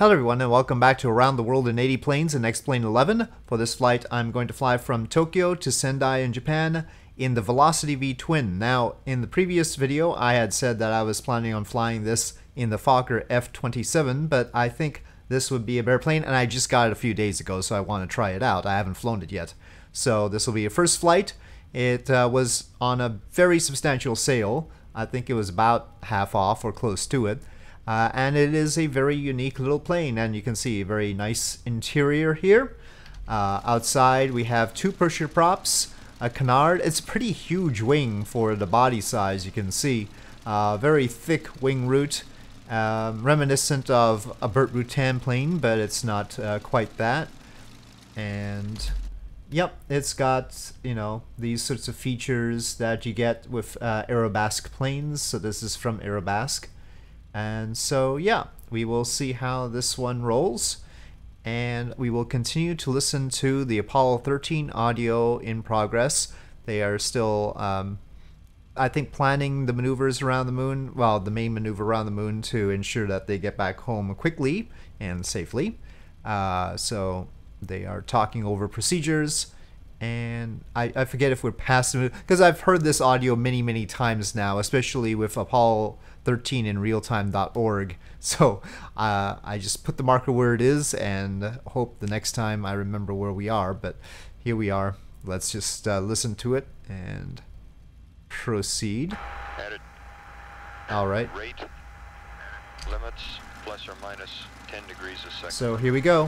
Hello everyone and welcome back to Around the World in 80 Planes in X-Plane 11. For this flight I'm going to fly from Tokyo to Sendai in Japan in the Velocity V Twin. Now in the previous video I had said that I was planning on flying this in the Fokker F-27, but I think this would be a better plane and I just got it a few days ago, so I want to try it out. I haven't flown it yet. So this will be a first flight. It was on a very substantial sale. I think it was about half off or close to it. And it is a very unique little plane, and you can see a very nice interior here. Outside we have two pusher props, a canard. It's a pretty huge wing for the body size, you can see. Very thick wing root, reminiscent of a Burt Rutan plane, but it's not quite that. And yep, it's got, you know, these sorts of features that you get with Aerobasque planes. So this is from Aerobasque. And so yeah, we will see how this one rolls, and we will continue to listen to the Apollo 13 audio in progress. They are still I think planning the maneuvers around the moon, well, the main maneuver around the moon, to ensure that they get back home quickly and safely. So they are talking over procedures, and I forget if we're past the, because I've heard this audio many times now, especially with Apollo 13 in realtime.org. So I just put the marker where it is and hope the next time I remember where we are. But here we are. Let's just listen to it and proceed. All right. Rate limits plus or minus 10 degrees a second. So here we go.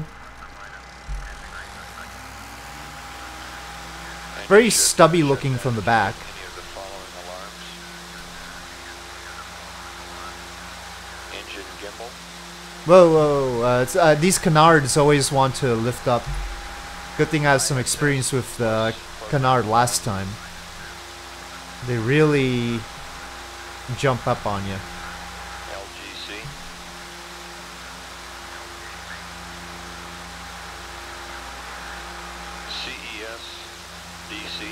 And Very you should stubby check looking from the back. any of the following alarms. Engine gimbal. Whoa. It's, these canards always want to lift up. Good thing I have some experience with the canard last time. They really jump up on you. LGC. CES DC.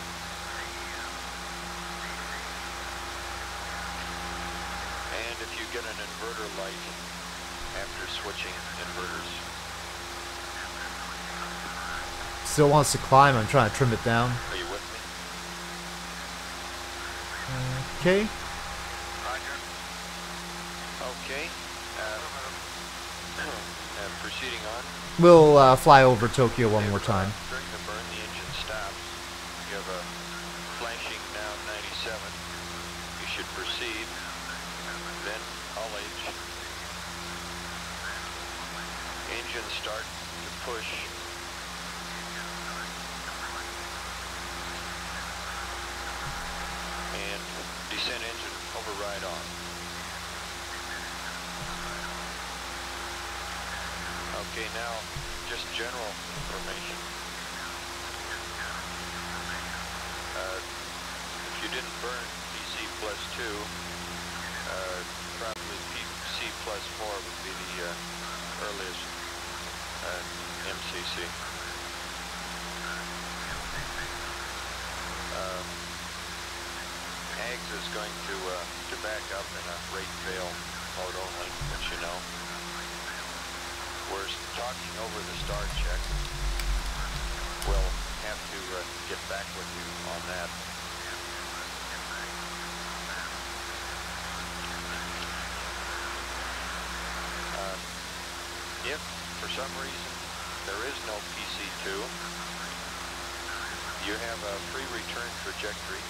And if you get an inverter light after switching inverters. Still wants to climb. I'm trying to trim it down. Are you with me? Okay. Roger. Okay. Proceeding on. We'll fly over Tokyo one more time. During the burn, the engine stops. You have a flashing now 97. You should proceed. Then all H. Engine start to push. And descent engine override on. Okay, now just general information. If you didn't burn PC plus 2, probably PC plus 4 would be the earliest MCC. AGS is going to back up in a rate fail mode only, which you know. We're talking over the star check. We'll have to get back with you on that. If for some reason there is no PC2, you have a free return trajectory.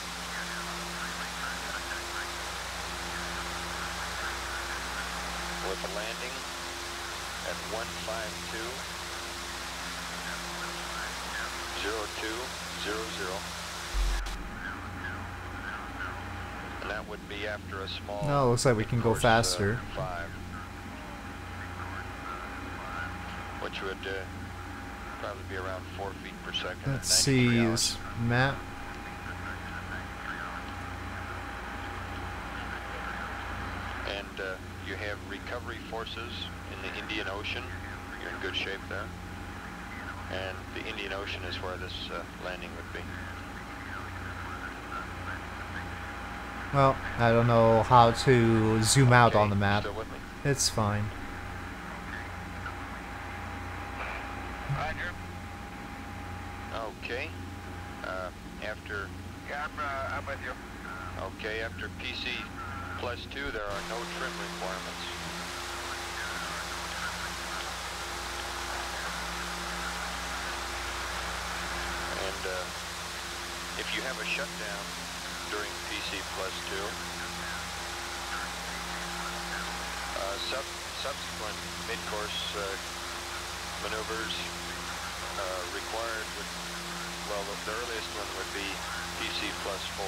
With a landing at 152.0200, and that would be after a small. No, looks like we can go faster. 5, which would probably be around 4 feet per second. Let's see this map. And you have recovery forces in the Indian Ocean. You're in good shape there. And the Indian Ocean is where this landing would be. Well, I don't know how to zoom out on the map. Still with me? It's fine. Okay. After. Yeah, I'm with you. Okay, after PC plus 2, there are no trim requirements. And if you have a shutdown during PC plus 2, subsequent mid-course maneuvers required would, well, the earliest one would be PC plus 4.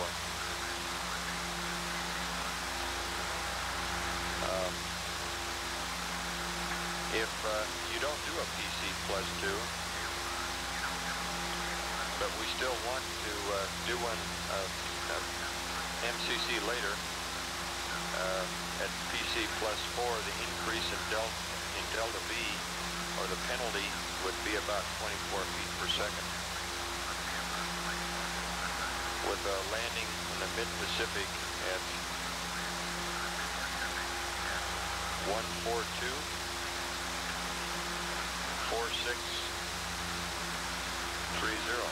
If you don't do a PC plus 2, but we still want to do one MCC later, at PC plus 4, the increase in delta V, or the penalty, would be about 24 feet per second. With a landing in the mid-Pacific at 142, 4630.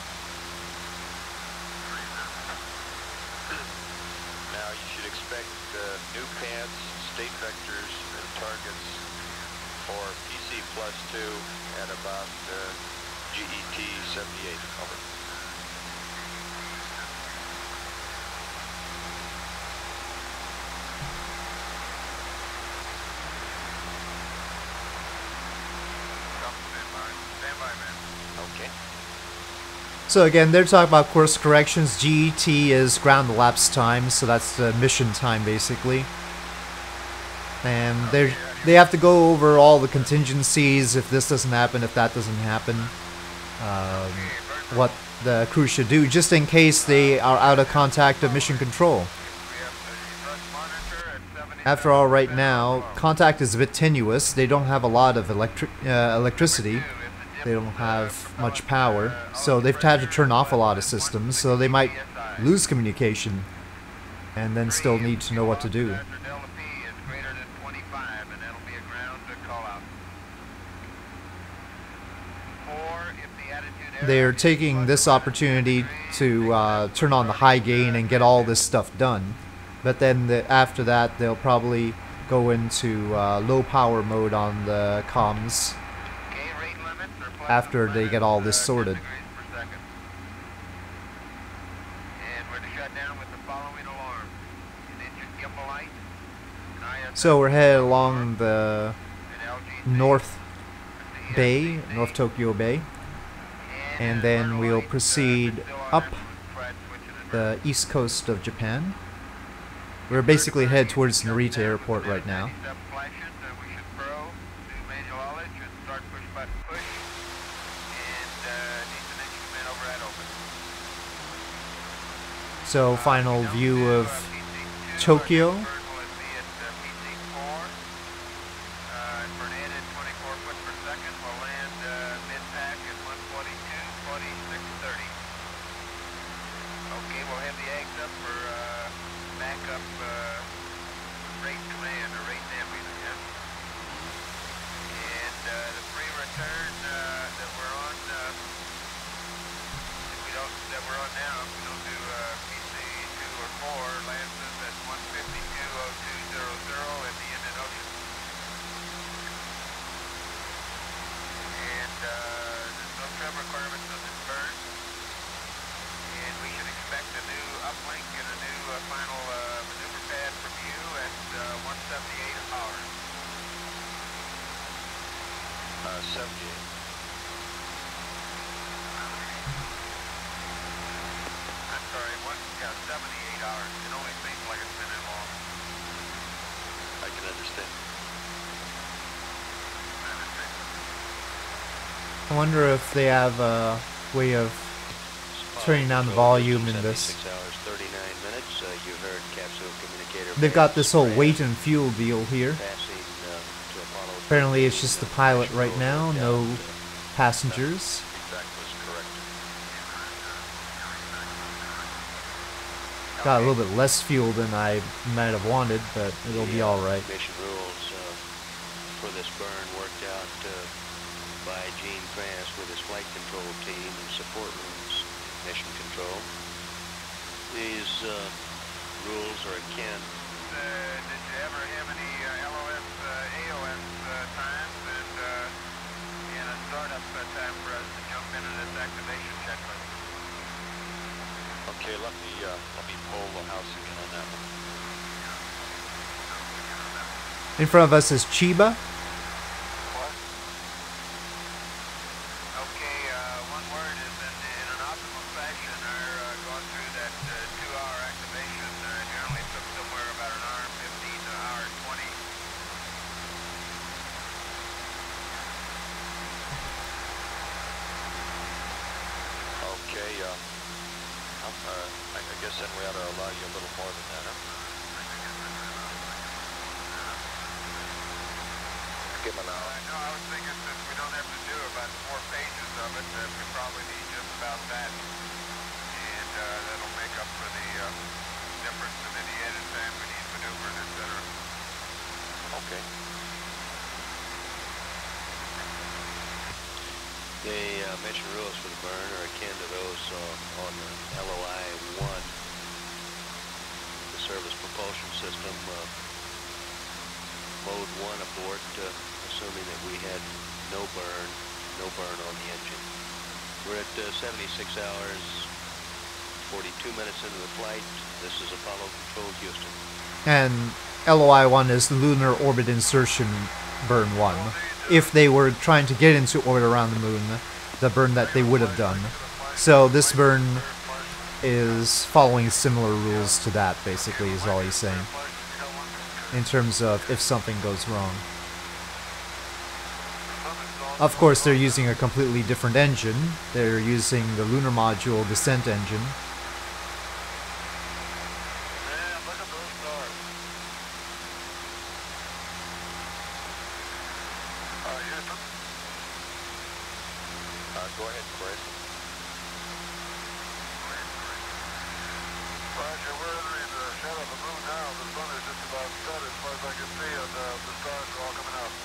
Now you should expect new pads, state vectors, and targets for PC plus 2 at about GET 78. Over. Stand by, man. Okay. So again, they're talking about course corrections. GET is ground elapsed time, so that's the mission time basically. And they have to go over all the contingencies if this doesn't happen, if that doesn't happen, what the crew should do, just in case they are out of contact of mission control. After all, right now, contact is a bit tenuous. They don't have a lot of electricity. They don't have much power, so they've had to turn off a lot of systems, so they might lose communication and then still need to know what to do. They're taking this opportunity to turn on the high gain and get all this stuff done, but then after that they'll probably go into low power mode on the comms after they get all this sorted. So we're headed along the North Tokyo Bay, and then we'll proceed up the east coast of Japan. We're basically headed towards Narita Airport right now. So final view of Tokyo. I wonder if they have a way of turning down the volume in this. They've got this whole weight and fuel deal here. Apparently it's just the pilot right now, no passengers. Got a little bit less fuel than I might have wanted, but it'll be alright. Mission rules for this burn worked out by Gene Kranz with his flight control team and support rooms in mission control. These rules are akin. Did you ever have any LOS, AOS times and a startup time for us to jump into this activation checklist? Okay, let me pull the house again on that one. In front of us is Chiba. What? Okay, one word is in an optimal fashion, our going through that 2-hour activation generally took somewhere about an hour and 15 to an hour and 20. Okay, I guess then we ought to allow you a little more than that, huh? Give him an hour. No, I was thinking since we don't have to do about 4 pages of it, that we probably need just about that. And that'll make up for the difference in any edit time we need maneuvers, etc. Okay. The mission rules for the burn are akin to those on the LOI-1, the service propulsion system. Mode 1 abort, assuming that we had no burn on the engine. We're at 76 hours, 42 minutes into the flight. This is Apollo Control, Houston. And LOI-1 is Lunar Orbit Insertion Burn 1. If they were trying to get into orbit around the moon, the burn that they would have done. So this burn is following similar rules to that, basically, is all he's saying. In terms of if something goes wrong. Of course, they're using a completely different engine. They're using the Lunar Module descent engine. Man, look at those stars. Houston? Go ahead, Chris. Roger, we're entering the shadow of the moon now. The sun is just about set as far as I can see, and the stars are all coming out.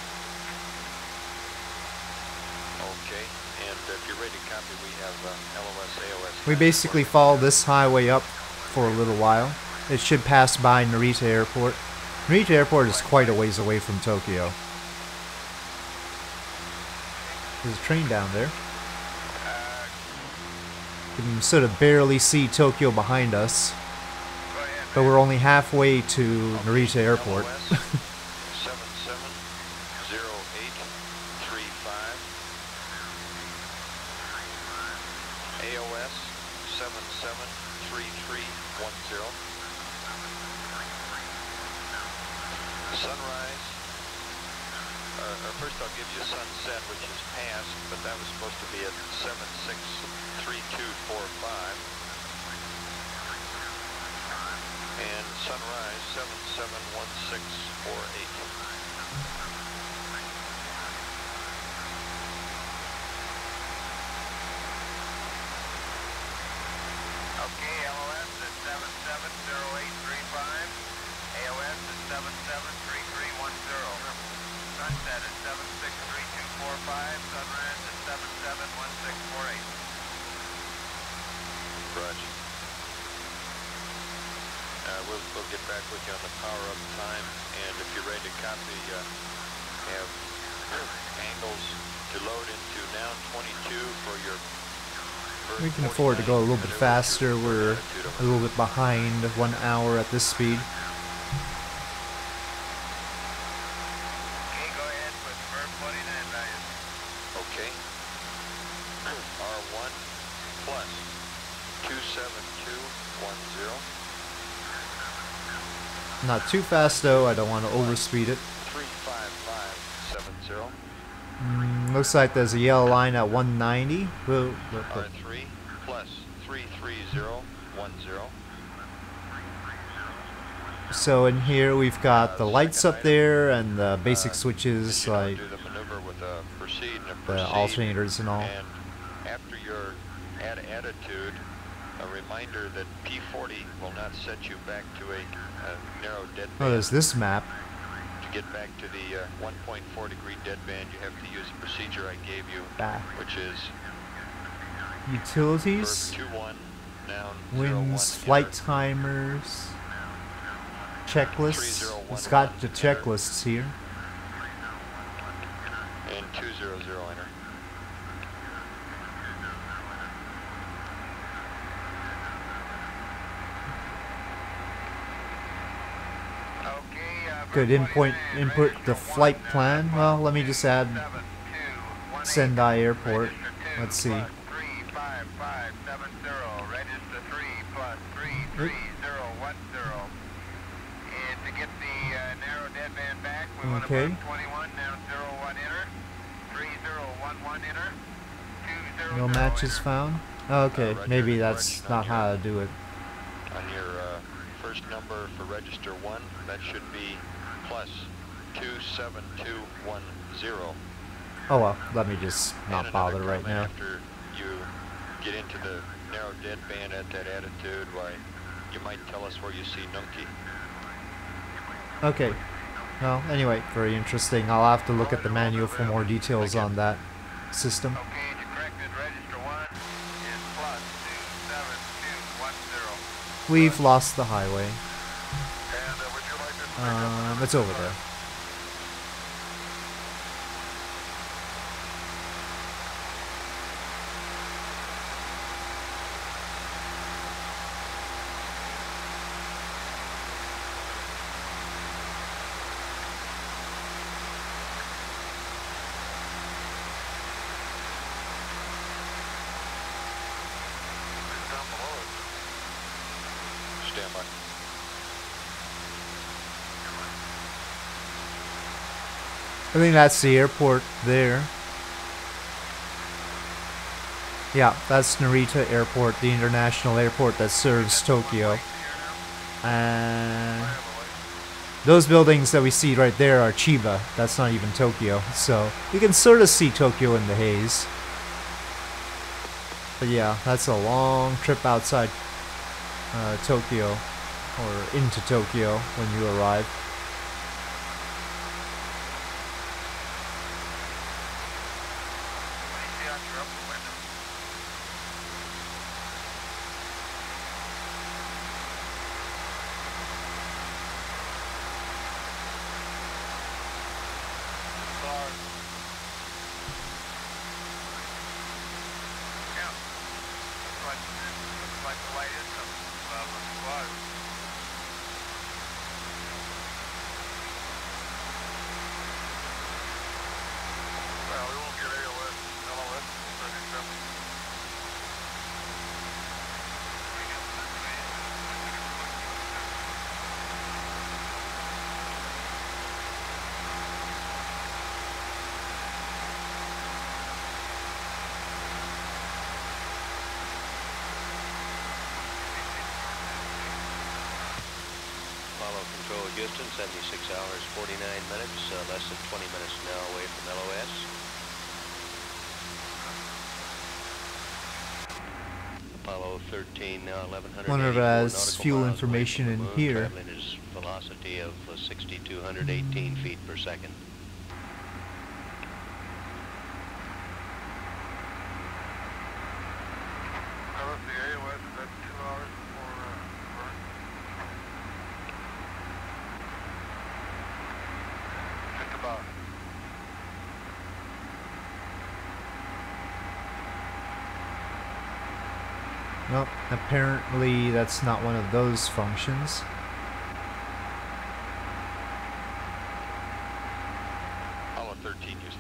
Okay, and if you're ready to copy, we have LOS, AOS. We basically follow this highway up for a little while. It should pass by Narita Airport. Narita Airport is quite a ways away from Tokyo. There's a train down there. You can sort of barely see Tokyo behind us, but we're only halfway to Narita Airport. LOS 770835. AOS 773310. Sunrise. First I'll give you sunset, which is past, but that was supposed to be at 763245. And sunrise 771648. Okay, LOS is 770835. AOS is 773310. Sunset is 763245. Sunrise is 771648. Roger. We'll get back with you on the power-up time, and if you're ready to copy, have angles to load into now 22 for your... We can afford to go a little bit faster. We're a little bit behind 1 hour at this speed. Okay, go ahead with verb 49 values. Okay. R1 plus 27210. Not too fast though, I don't want to overspeed it. 35570. Looks like there's a yellow line at 190. R3 plus 33010. So in here we've got the lights up there and the basic switches like Do the maneuver with proceed and the proceed. alternators and all. And after your attitude, a reminder that P40 will not set you back to a narrow dead Oh, band. there's this map. To get back to the 1.4 degree deadband, you have to use the procedure I gave you, Ah. which is Utilities, verb 2-1, noun winds, 0-1, flight enter. timers, checklists. 3011 It's got the enter. checklists here. And 200 enter. Good input the flight plan. Well, let me just add Sendai Airport. Let's see. 35570, register 3 plus 33010. And to get the narrow deadband back, we want to Okay. put 21, now 01 enter, 3011 enter, 200 No matches enter. found. Okay, Roger, maybe that's roger, not roger. how to do it. On your first number for register 1, that should be plus 27210. Oh well, let me just And not another bother right comment now. after you get into the narrow deadband at that attitude, why, you might tell us where you see Nunki. Okay. Well, anyway, very interesting. I'll have to look at the manual for more details on that system. Okay, you corrected, register 1 is plus 27210. We've lost the highway. And would you like this to pick up It's over there. down below it? Stand by. I think that's the airport there. Yeah, that's Narita Airport, the international airport that serves Tokyo. And those buildings that we see right there are Chiba. That's not even Tokyo. So you can sort of see Tokyo in the haze. But yeah, that's a long trip outside Tokyo, or into Tokyo when you arrive. What do you see out your upper window? Stars. Yeah. Looks like the light is coming. Well, it was. Well, we won't get AOS, LOS, 37. Apollo Control Houston, 76 hours, 49 minutes, less than 20 minutes now away from LOS. Apollo 13 now 1100. Wonder if it has fuel information in here. Traveling at a velocity of 6,218 feet per second. Now, let's see, AOS is at 2 hours before burn. Just about. Nope, apparently that's not one of those functions. Apollo 13, Houston.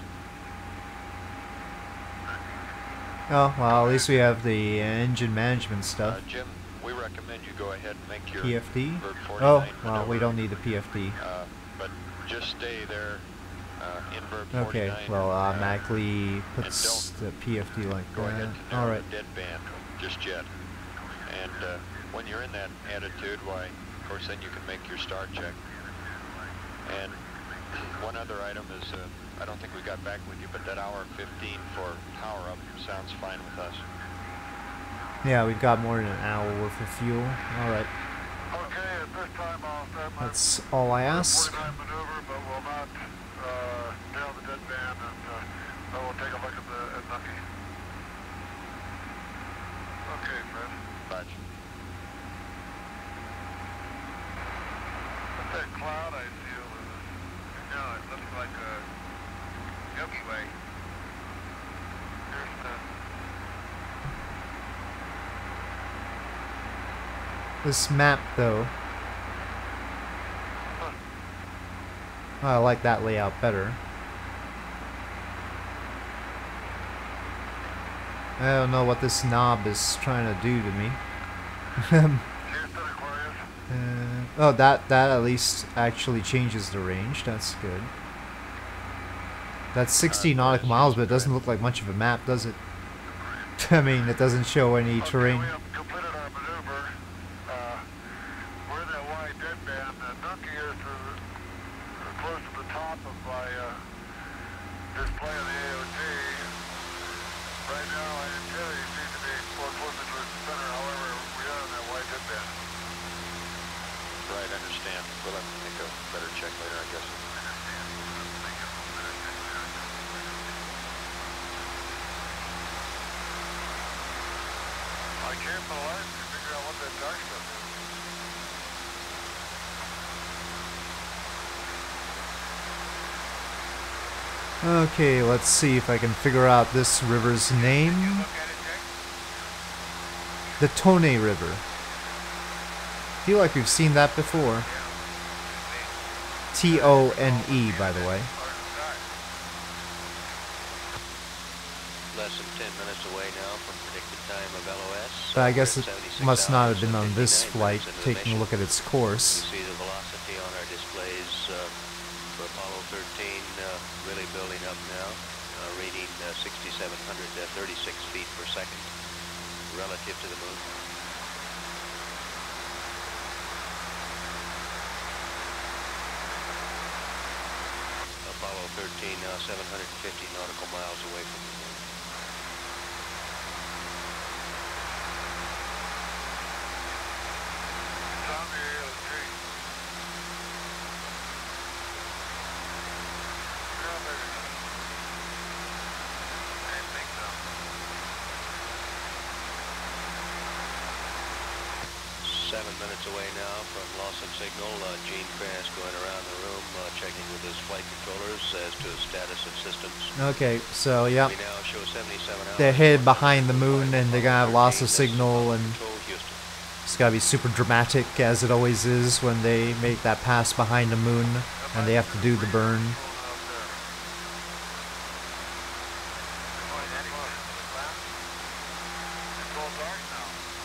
Oh, well, at least we have the engine management stuff. Jim, we recommend you go ahead and make your PFD? Verb 49 Oh, well, maneuver. we don't need the PFD. But just stay there in Verb 49. Okay, well, automatically and puts the PFD like go ahead that. to narrow Alright. the deadband just yet. And when you're in that attitude, why, of course, then you can make your start check. And one other item is, I don't think we got back with you, but that hour 15 for power up sounds fine with us. Yeah, we've got more than an hour worth of fuel. Alright, Okay, at this time I'll start my that's all I ask. 49 maneuver, but will not cloud I see over the... No, it looks like a Milky Way. Here's the... This map, though. Huh. Oh, I like that layout better. I don't know what this knob is trying to do to me. Houston, Aquarius. Oh, that at least actually changes the range. That's good. That's 60 nautical miles, but it doesn't look like much of a map, does it? I mean, it doesn't show any terrain. We have completed our maneuver. We're in that wide deadband. Nucky is close to the top of my display of the AOT. Right now, I interior seem to be more closer to the center. However, we are in that wide deadband. Right, I understand. We'll have to make a better check later, I guess. I can't for the life to figure out what that dark stuff is. Okay, let's see if I can figure out this river's name. Look at it, Jake. The Tone River. I feel like we've seen that before. T-O-N-E, by the way. Less than 10 minutes away now from predicted time of LOS. But I guess it 76 must not have been hours on and this 59 flight, minutes into the taking a mission. look at its course. You see the velocity on our displays for Apollo 13 really building up now, reading 6,736 feet per second relative to the moon. Apollo 13 now 750 nautical miles away from the moon. It's on the AOT. Yeah, maybe not. I didn't think so. 7 minutes away now from loss of signal. Gene Kranz going around the room checking with his flight controllers as to the status of systems. Okay, so yeah, We now show 77 hours. they're headed behind the moon and they're gonna have loss of signal, and Control Houston. it's gotta be super dramatic, as it always is when they make that pass behind the moon and they have to do the burn. It's all dark now.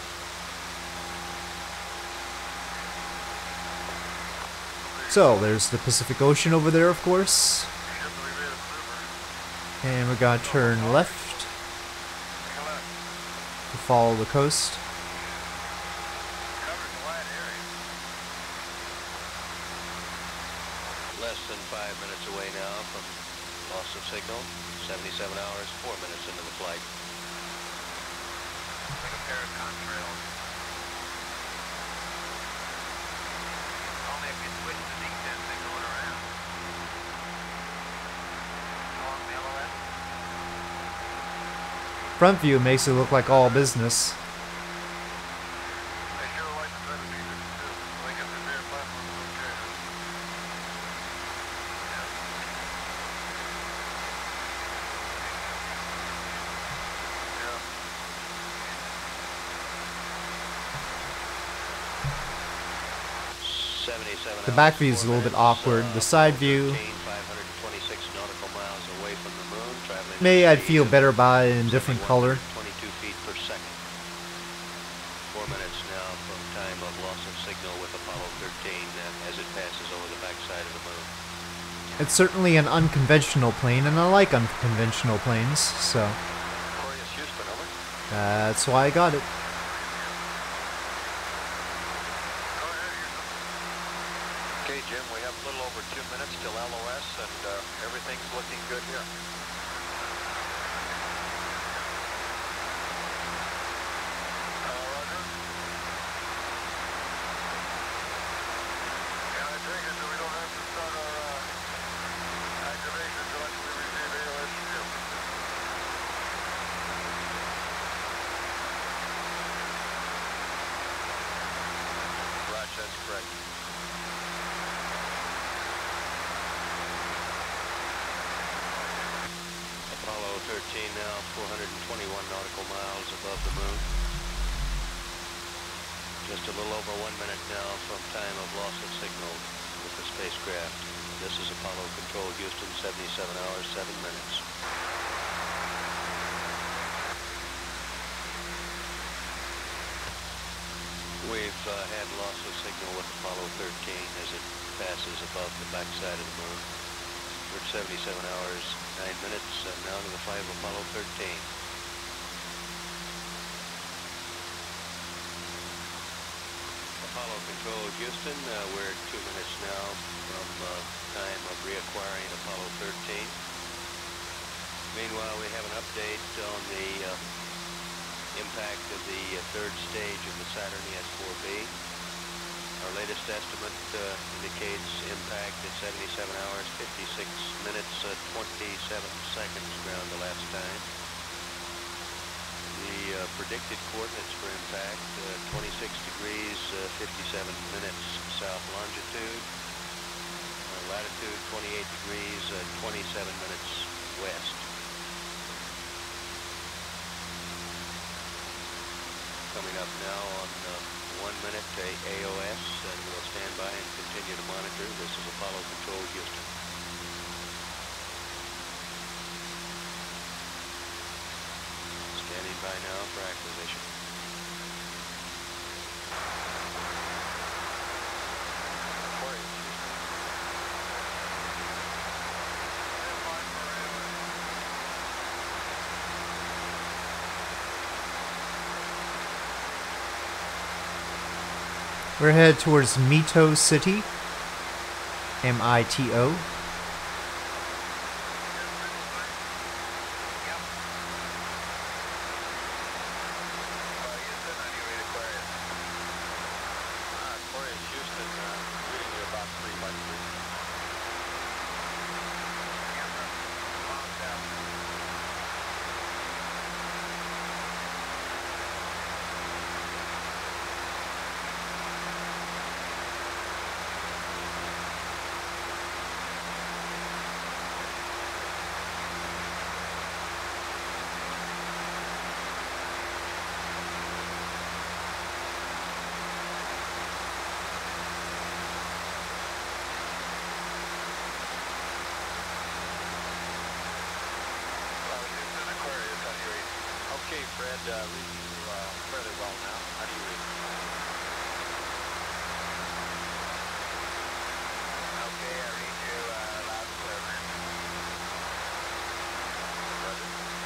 So, there's the Pacific Ocean over there, of course. Ship we made a maneuver. And we're gonna turn left Collect. to follow the coast. Covers a wide area. Less than 5 minutes away now from loss of signal. 77 hours, 4 minutes into the flight. Like a pair of contrails. Only if you switch the D10 thing going around. Along the LOS. Front view makes it look like all business. They sure like the better pieces too. I guess the bare platform is okay. Yeah. 77 The back hours, view is a 4 little bit minutes, awkward. The side view, 526 nautical miles away from the moon, traveling maybe at I'd feel better by it in different color. 22 feet per second. 4 minutes now from time of loss of signal with Apollo 13 as it passes over the backside of the moon. It's certainly an unconventional plane, and I like unconventional planes, so Aquarius, Houston, over. that's why I got it. Go ahead, Houston. Okay, Jim, we have a little over 2 minutes till LOS, and everything's looking good here. Roger. And I take it that we don't have to start our activation until after we receive AOS ship. Roger, that's correct. 13 now, 421 nautical miles above the moon. Just a little over 1 minute now from time of loss of signal with the spacecraft. This is Apollo Control Houston, 77 hours, 7 minutes. We've had loss of signal with Apollo 13 as it passes above the backside of the moon. We're at 77 hours, 9 minutes, and now to the flight of Apollo 13. Apollo Control Houston, we're at 2 minutes now from time of reacquiring Apollo 13. Meanwhile, we have an update on the impact of the third stage of the Saturn ES-4B. Our latest estimate indicates impact at 77 hours, 56 minutes, 27 seconds around the last time. The predicted coordinates for impact, 26 degrees, 57 minutes south longitude. Latitude, 28 degrees, 27 minutes west. Coming up now on 1 minute AOS, and we'll stand by and continue to monitor. This is Apollo Control Houston. Standing by now for acquisition. We're headed towards Mito City, M-I-T-O. Okay, Fred, reading you fairly well now. How do you read? Okay, I read you loud and clear, man. Roger.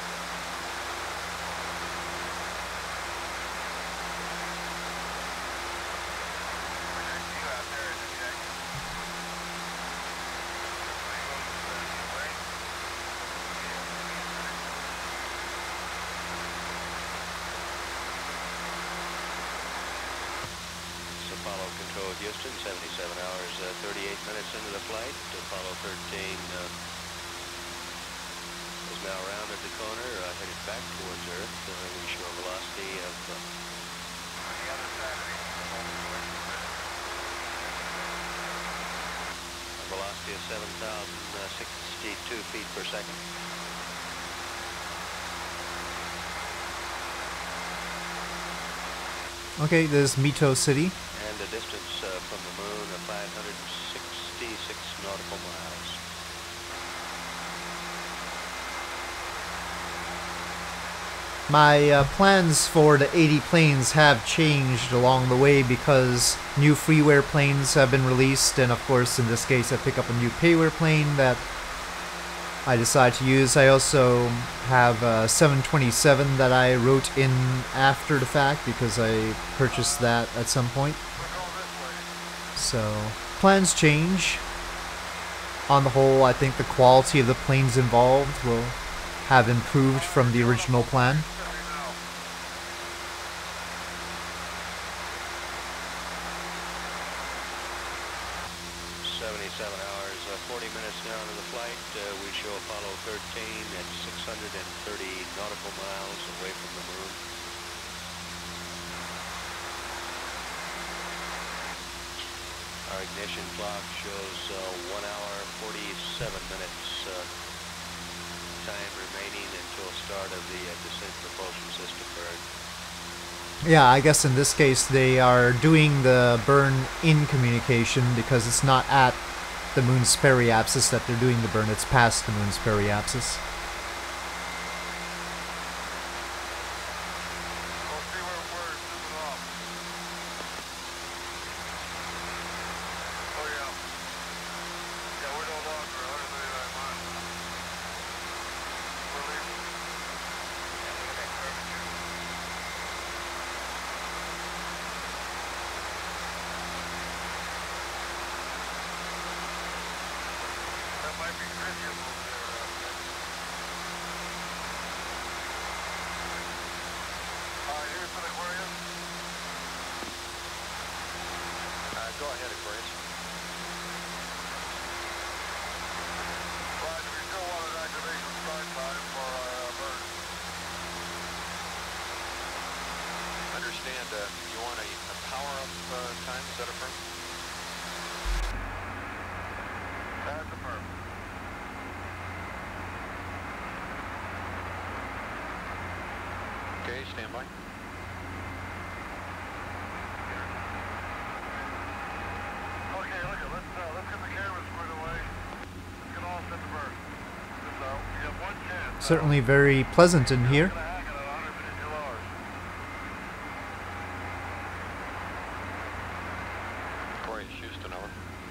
That's you out there, is it, Jack? Apollo Control Houston, 77 hours, 38 minutes into the flight. Apollo 13 is now rounded the corner, headed back towards Earth. We show a velocity of On the other side of a velocity of 7,062 feet per second. Okay, this is Mito City. And the distance from the moon of 566 nautical miles. My plans for the 80 planes have changed along the way because new freeware planes have been released, and of course in this case I pick up a new payware plane that I decide to use. I also have a 727 that I wrote in after the fact because I purchased that at some point. So plans change. On the whole, I think the quality of the planes involved will have improved from the original plan. 77 hours, 40 minutes now into the flight. We show Apollo 13 at 630 nautical miles away from the moon. Our ignition clock shows 1 hour, 47 minutes time remaining until part of the descent propulsion system burn. Yeah, I guess in this case they are doing the burn in communication because it's not at the moon's periapsis that they're doing the burn, it's past the moon's periapsis. We'll see where we're zooming off. Oh yeah. Yeah, we're no longer 139 miles. We're leaving. Yeah, look at that curvature. That might be Christian over there. Here's an Aquarius. Go ahead, Aquarius. Roger, we still want an activation start time for our bird. Understand, you want a power-up time, is that affirmed? That's affirmed. Okay, stand by. Okay, look, let's get the camera squared away. Let's get all set to burn. So, we have one chance. Certainly very pleasant in here. We're gonna hang it at 152 hours. Aquarius, Houston, over.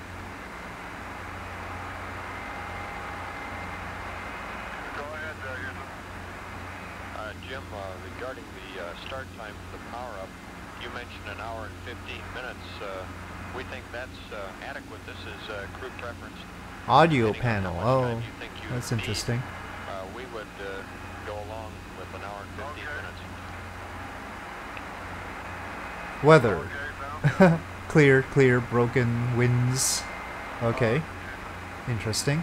Go ahead, Houston. Jim, regarding the start time for the power-up, you mentioned an hour and 15 minutes. We think that's adequate. This is crew preference. Audio Depending on panel, how much time oh, you think you that's need, interesting. We would go along with an hour and 15 minutes. Weather. Okay, sounds good. Clear, broken winds. Okay, interesting.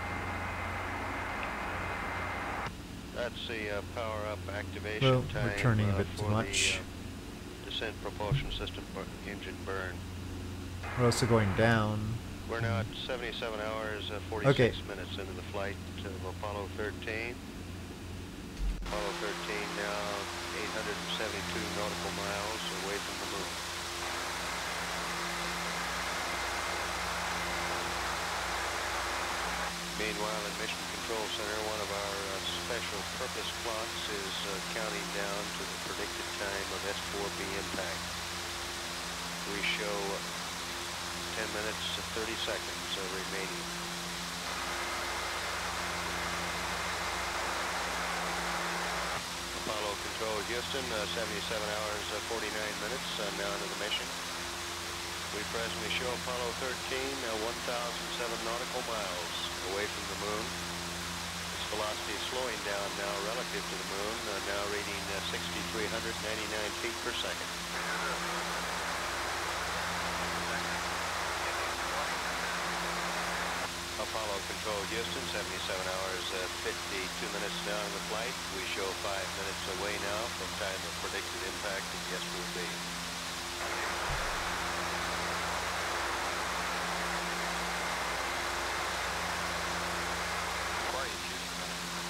That's the power-up activation Well, time we're turning a bit too for much. the descent propulsion system engine burn. We're also going down. We're now at 77 hours, 46 Okay. minutes into the flight of Apollo 13. Apollo 13 now 872 nautical miles away from the moon. Meanwhile, in Mission Control Center, one of our special purpose clocks is counting down to the predicted time of S4B impact. We show 10 minutes to 30 seconds remaining. Apollo Control Houston, 77 hours, 49 minutes, now into the mission. We presently show Apollo 13, 1,007 nautical miles away from the moon. Its velocity is slowing down now relative to the moon, now reading 6,399 feet per second. Apollo Control Houston, 77 hours, 52 minutes now in the flight. We show 5 minutes away now from time of predicted impact of the S4B. Aquarius, Houston.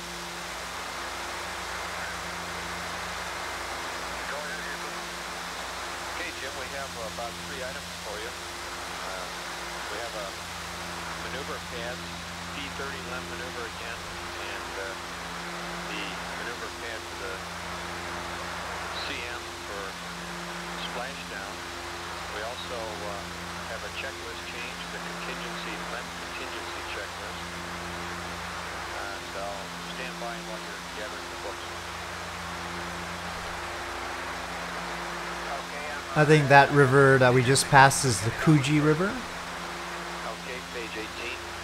Go ahead, Houston. Okay, Jim, we have about 3 items for you. We have a maneuver pad, P30 LEM maneuver again, and the maneuver pad for the CM for splashdown. We also have a checklist change, the contingency, LEM contingency checklist. And I'll stand by while you're gathering the books. Okay, I think that river that we just passed is the Kuji River. Okay, page 18.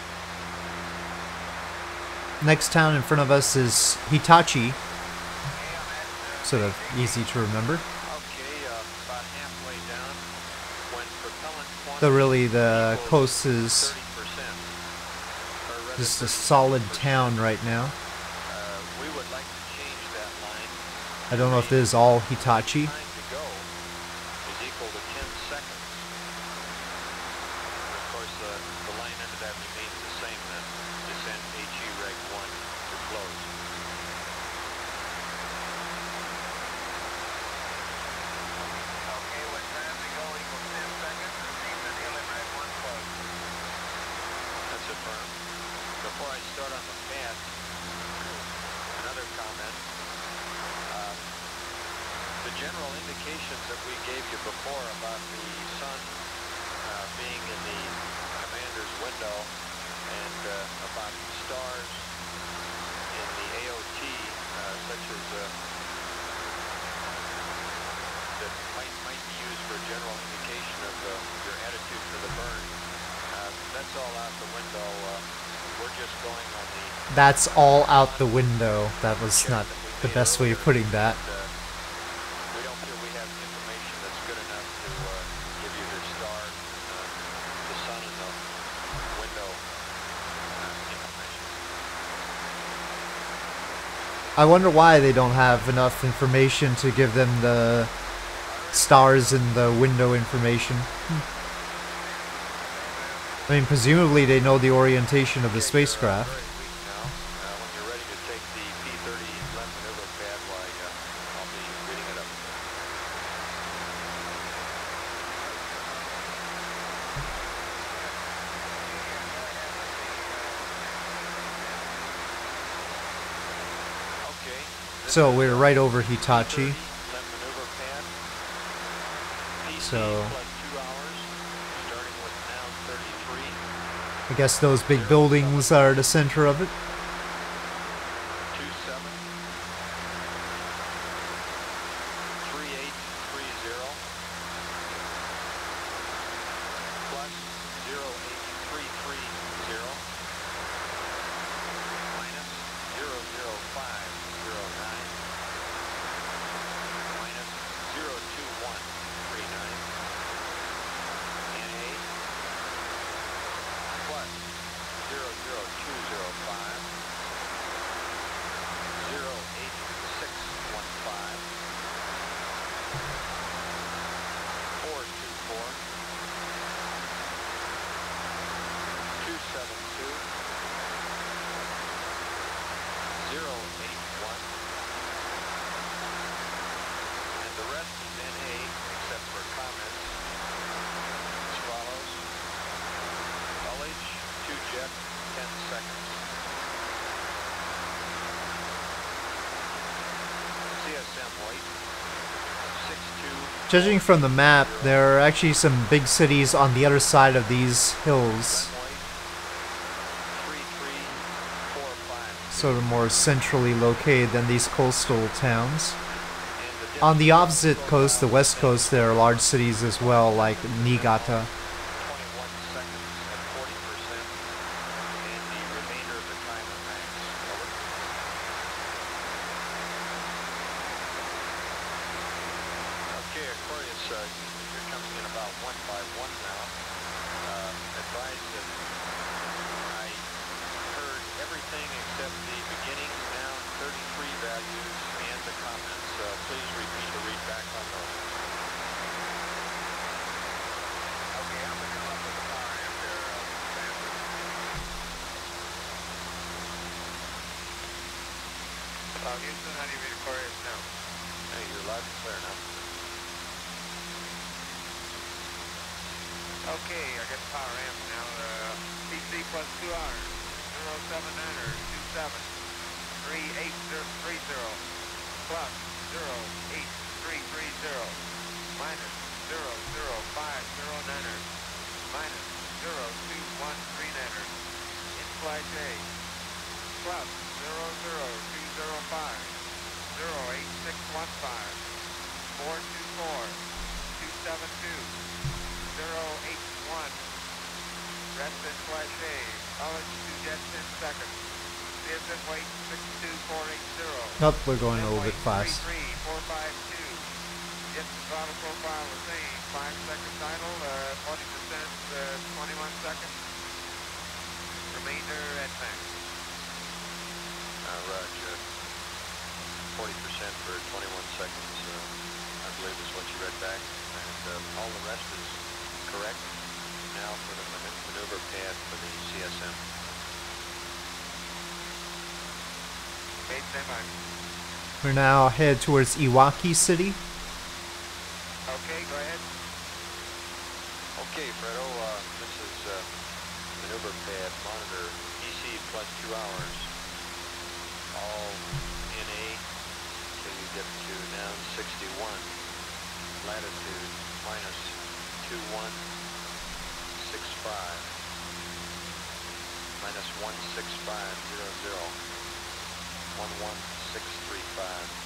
Next town in front of us is Hitachi. Sort of easy to remember. Okay, about halfway down, when propellant quantity Though really the equals coast is 30%, or rather just a 30%, solid town right now. we would like to change that line. I don't know if this is all Hitachi. Time to go is equal to 10 seconds. And of course, the line under that remains the same then. Descent HE Reg 1 to close. before I start on the pad, another comment. The general indications that we gave you before about the sun being in the commander's window and about stars in the AOT, such as that might be used for a general indication of your attitude for the burn. That's all out the window. We're just going on the... That's all out the window. That was not the best way of putting that. We don't feel we have information that's good enough to give you the star, the sun in the window information. I wonder why they don't have enough information to give them the stars in the window information. I mean, presumably they know the orientation of the spacecraft. Very weak now. When you're ready to take the P-30 left maneuver pad, I'll be reading it up. Okay. So we're right over Hitachi. Left maneuver pad. PC So plus 2 hours, starting with now 33. I guess those big buildings are the center of it. 27 3830 plus 08330 minus 00509 minus 02139 NA plus 00205 08615 424 272 081 and the rest is NA except for comments as follows. Ullage to jet 10 seconds. CSM weight 62. Judging from the map, there are actually some big cities on the other side of these hills, Runway 3345. sort of more centrally located than these coastal towns. And the On the opposite coast, the west coast, there are large cities as well, like Niigata. 21 seconds at 40%, and the remainder of the time at max. Over. Okay, Aquarius, you're coming in about 1 by 1 now. Advise that I heard everything except the beginning, noun, 33 values, and the comments. Please repeat or read back on those. Okay, I'm gonna come up with the power amp there, Stanford. Houston, how do you read Aquarius now? Hey, you're loud and clear now. Okay, I got the power amp now. PC plus 2 hours. 079er 27 38030 plus 08330 minus 00509er minus 02139er in-flight J plus 00205 08615 424 272 081 rest in flight A, Ullage to jet 10 seconds. CSM weight 62480. Nope, we're going a little bit fast. 33452. Jet throttle profile the same. 5 seconds idle, 40%, 21 seconds. Remainder at max. Roger. 40% for 21 seconds, I believe is what you read back. And all the rest is correct. Now for the maneuver pad for the CSM. Made semi. We're now headed towards Iwaki City. Okay, go ahead. Okay, Fredo, this is maneuver pad monitor. PC plus 2 hours, all NA till you get to now 61, latitude minus 2165, minus 16500, 11635.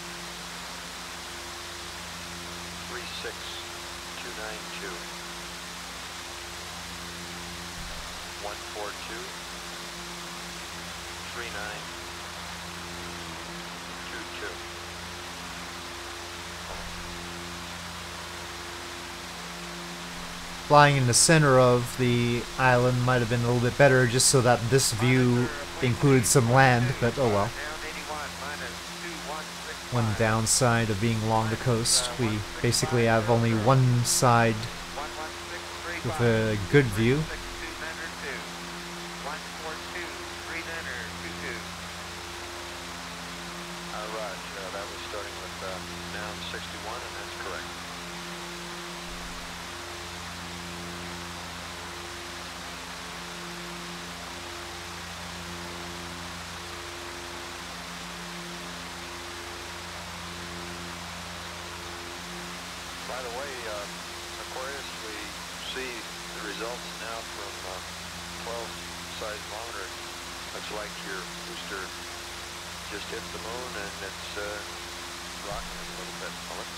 36292, 142, 3922. Flying in the center of the island might have been a little bit better, just so that this view included some land, but oh well. One downside of being along the coast, we basically have only one side with a good view. Roger, that was starting with noun 61, and that's correct. By the way, Aquarius, we see the results now from 12 size monitor. Looks like your booster just hit the moon and it's rocking a little bit. Over.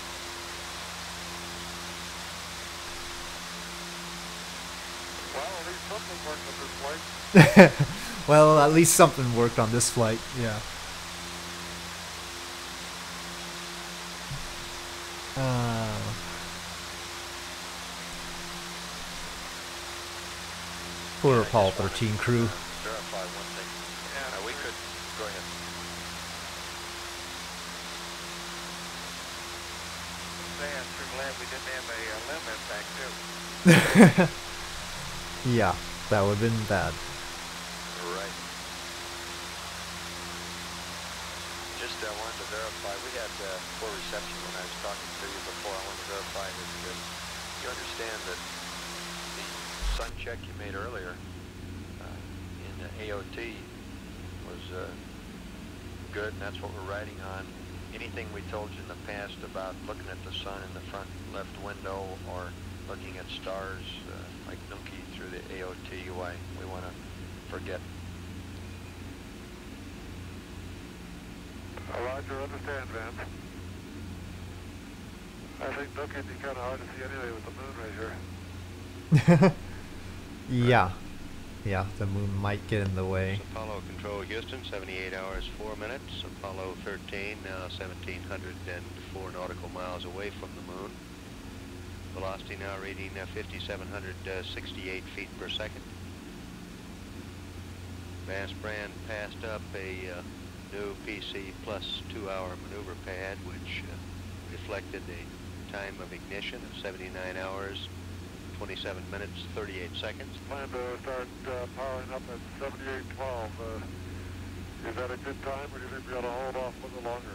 Well, at least something worked on this flight. Well, at least something worked on this flight, yeah. Poor Apollo 13 crew. Verify one thing. Yeah, we could go ahead. Saying through glad we didn't have a limb impact too. Yeah, that would have been bad. Right. Just wanted to verify. We had poor reception when I was talking to you before. I wanted to verify that you understand that the sun check you made earlier in AOT was good, and that's what we're riding on. Anything we told you in the past about looking at the sun in the front left window or looking at stars like Nuki through the AOT, why we want to forget. Roger, understand, Vance. I think Nuki would be kind of hard to see anyway with the moon right here. Yeah, the moon might get in the way. Apollo Control Houston, 78 hours 4 minutes. Apollo 13 now 1,704 nautical miles away from the moon. Velocity now reading 5,768 feet per second. Vance Brand passed up a new PC plus 2-hour maneuver pad, which reflected a time of ignition of 79 hours 27 minutes, 38 seconds. Plan to start powering up at 7812. Is that a good time, or do you think we ought to hold off a little longer?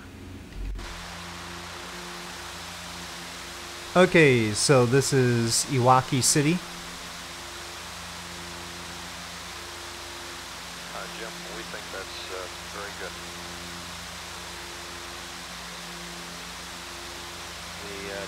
Okay, so this is Iwaki City. Jim, we think that's very good. The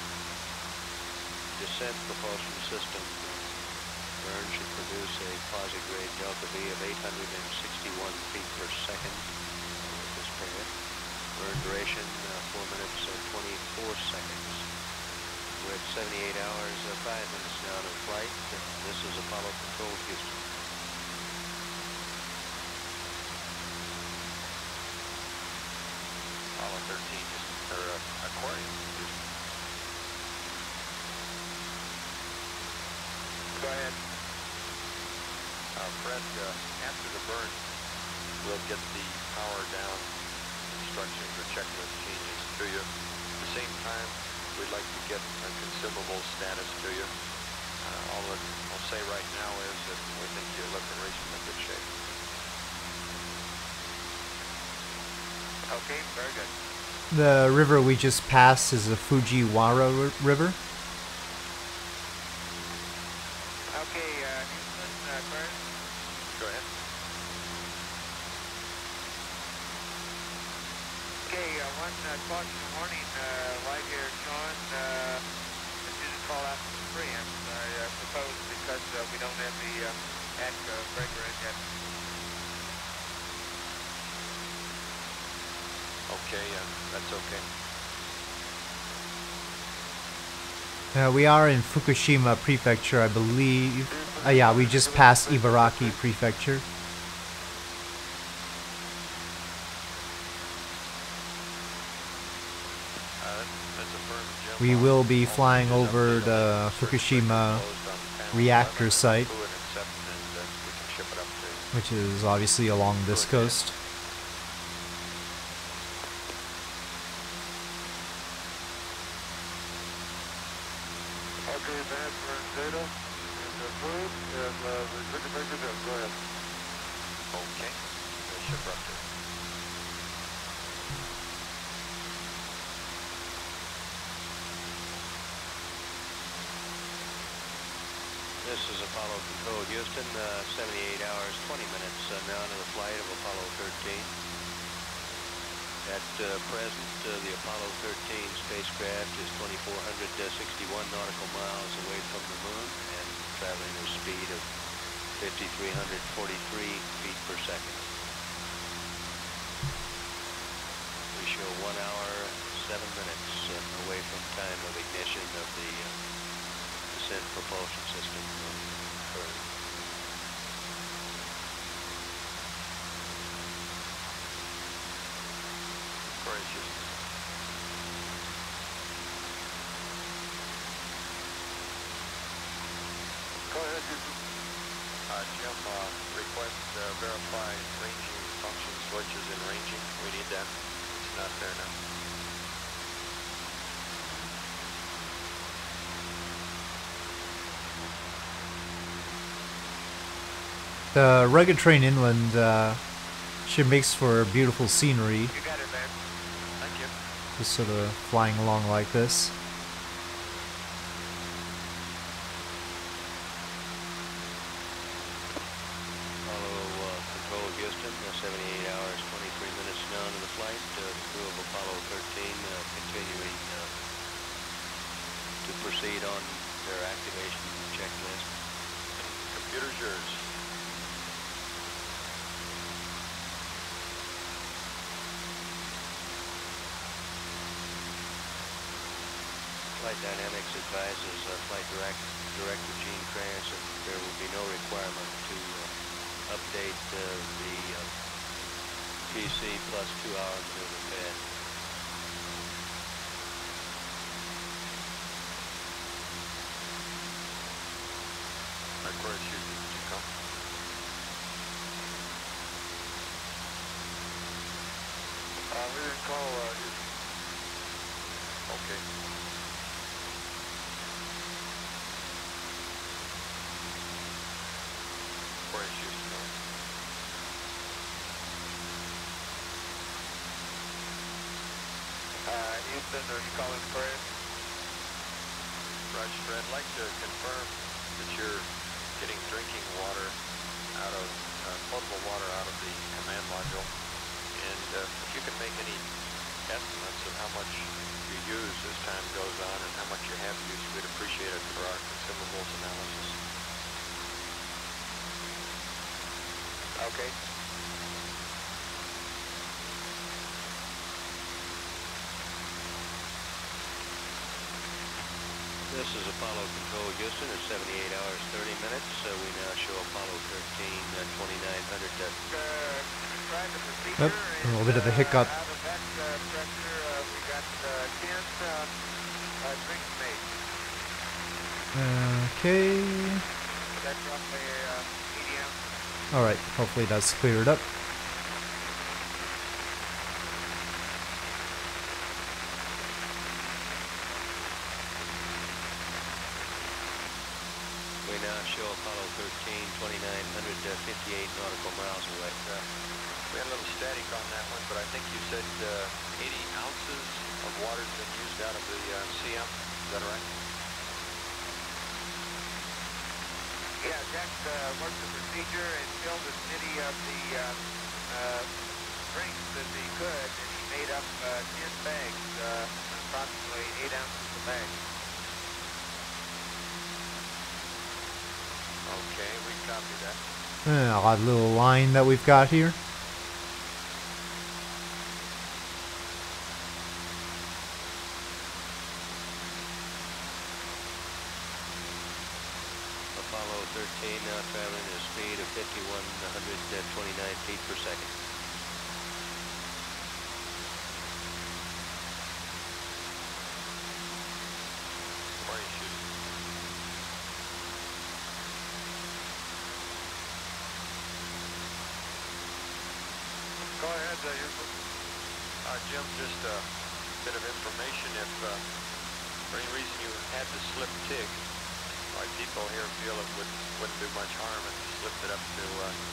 descent propulsion system burn should produce a posigrade delta V of 861 feet per second with this pad. Burn duration 4 minutes 24 seconds. We're at 78 hours 5 minutes now to flight. This is Apollo Control Houston. Apollo 13, or Aquarium. Go ahead. Fred, after the burn, we'll get the power down instructions or checklist changes to you. At the same time, we'd like to get a consumable status to you. All that I'll say right now is that we think you look in reasonably good shape. Okay, very good. The river we just passed is the Fujiwara River. Okay, Houston, Aquarius. Go ahead. Okay, one caution warning light here, Sean. This is a call out to the preamp, I suppose, because we don't have the AT breaker in yet. Okay, that's okay. We are in Fukushima Prefecture, I believe. Yeah, we just passed Ibaraki Prefecture. That's a firm jump We off. will be All flying engines over updated the on circuit Fukushima breaker closed on panel reactor 11, site, fluid accepted, and we can ship it up to which is obviously along this coast. Okay, advance for Zeta and fluid, and the circuit breaker's in. Go ahead. Okay. We'll ship up to This is Apollo Control, Houston, 78 hours, 20 minutes now to the flight of Apollo 13. At present, the Apollo 13 spacecraft is 2,461 nautical miles away from the moon and traveling at a speed of 5,343 feet per second. We show 1 hour, 7 minutes away from time of ignition of the descent propulsion system occurred. Gracious. Go ahead, Houston. Jim, request verify ranging function switches in ranging. We need that. It's not there now. The rugged terrain inland should makes for beautiful scenery, You got it, man. Thank you. just sort of flying along like this. Apollo Control, Houston, 78 hours, 23 minutes now to the flight. The crew of Apollo 13 continuing to proceed on their activation checklist. Computer's yours. Flight Dynamics advises Flight Director Gene Kranz that there will be no requirement to update the PC plus 2-hour maneuver pad. Request you to come. We didn't call Houston. Okay. Where's Houston? Houston, are you calling Fred? Roger, I'd like to confirm that you're getting drinking water out of, potable water out of the command module. And if you can make any estimates of how much you use as time goes on and how much you have used, we'd appreciate it for our consumables analysis. Okay. This is Apollo Control, Houston, at 78 hours, 30 minutes. We now show Apollo 13, 2900. Yep, a little bit of a hiccup. Out of that pressure, we got 10 drinks made. Okay. That's roughly 80 ounces. Alright, hopefully that's cleared up. We now show Apollo 13, 2,958 nautical miles away. We had a little static on that one, but I think you said 80 ounces of water's been used out of the CM. Is that right? Yeah, Jack worked the procedure and filled as many of the drinks as he could, and he made up Odd little line that we've got here. Apollo 13 now traveling at a speed of 5,129 feet per second. Where are you shooting? Go ahead, Houston. Jim, just a bit of information. If for any reason you had to slip TIG, why people here feel it wouldn't do much harm if you slipped it up to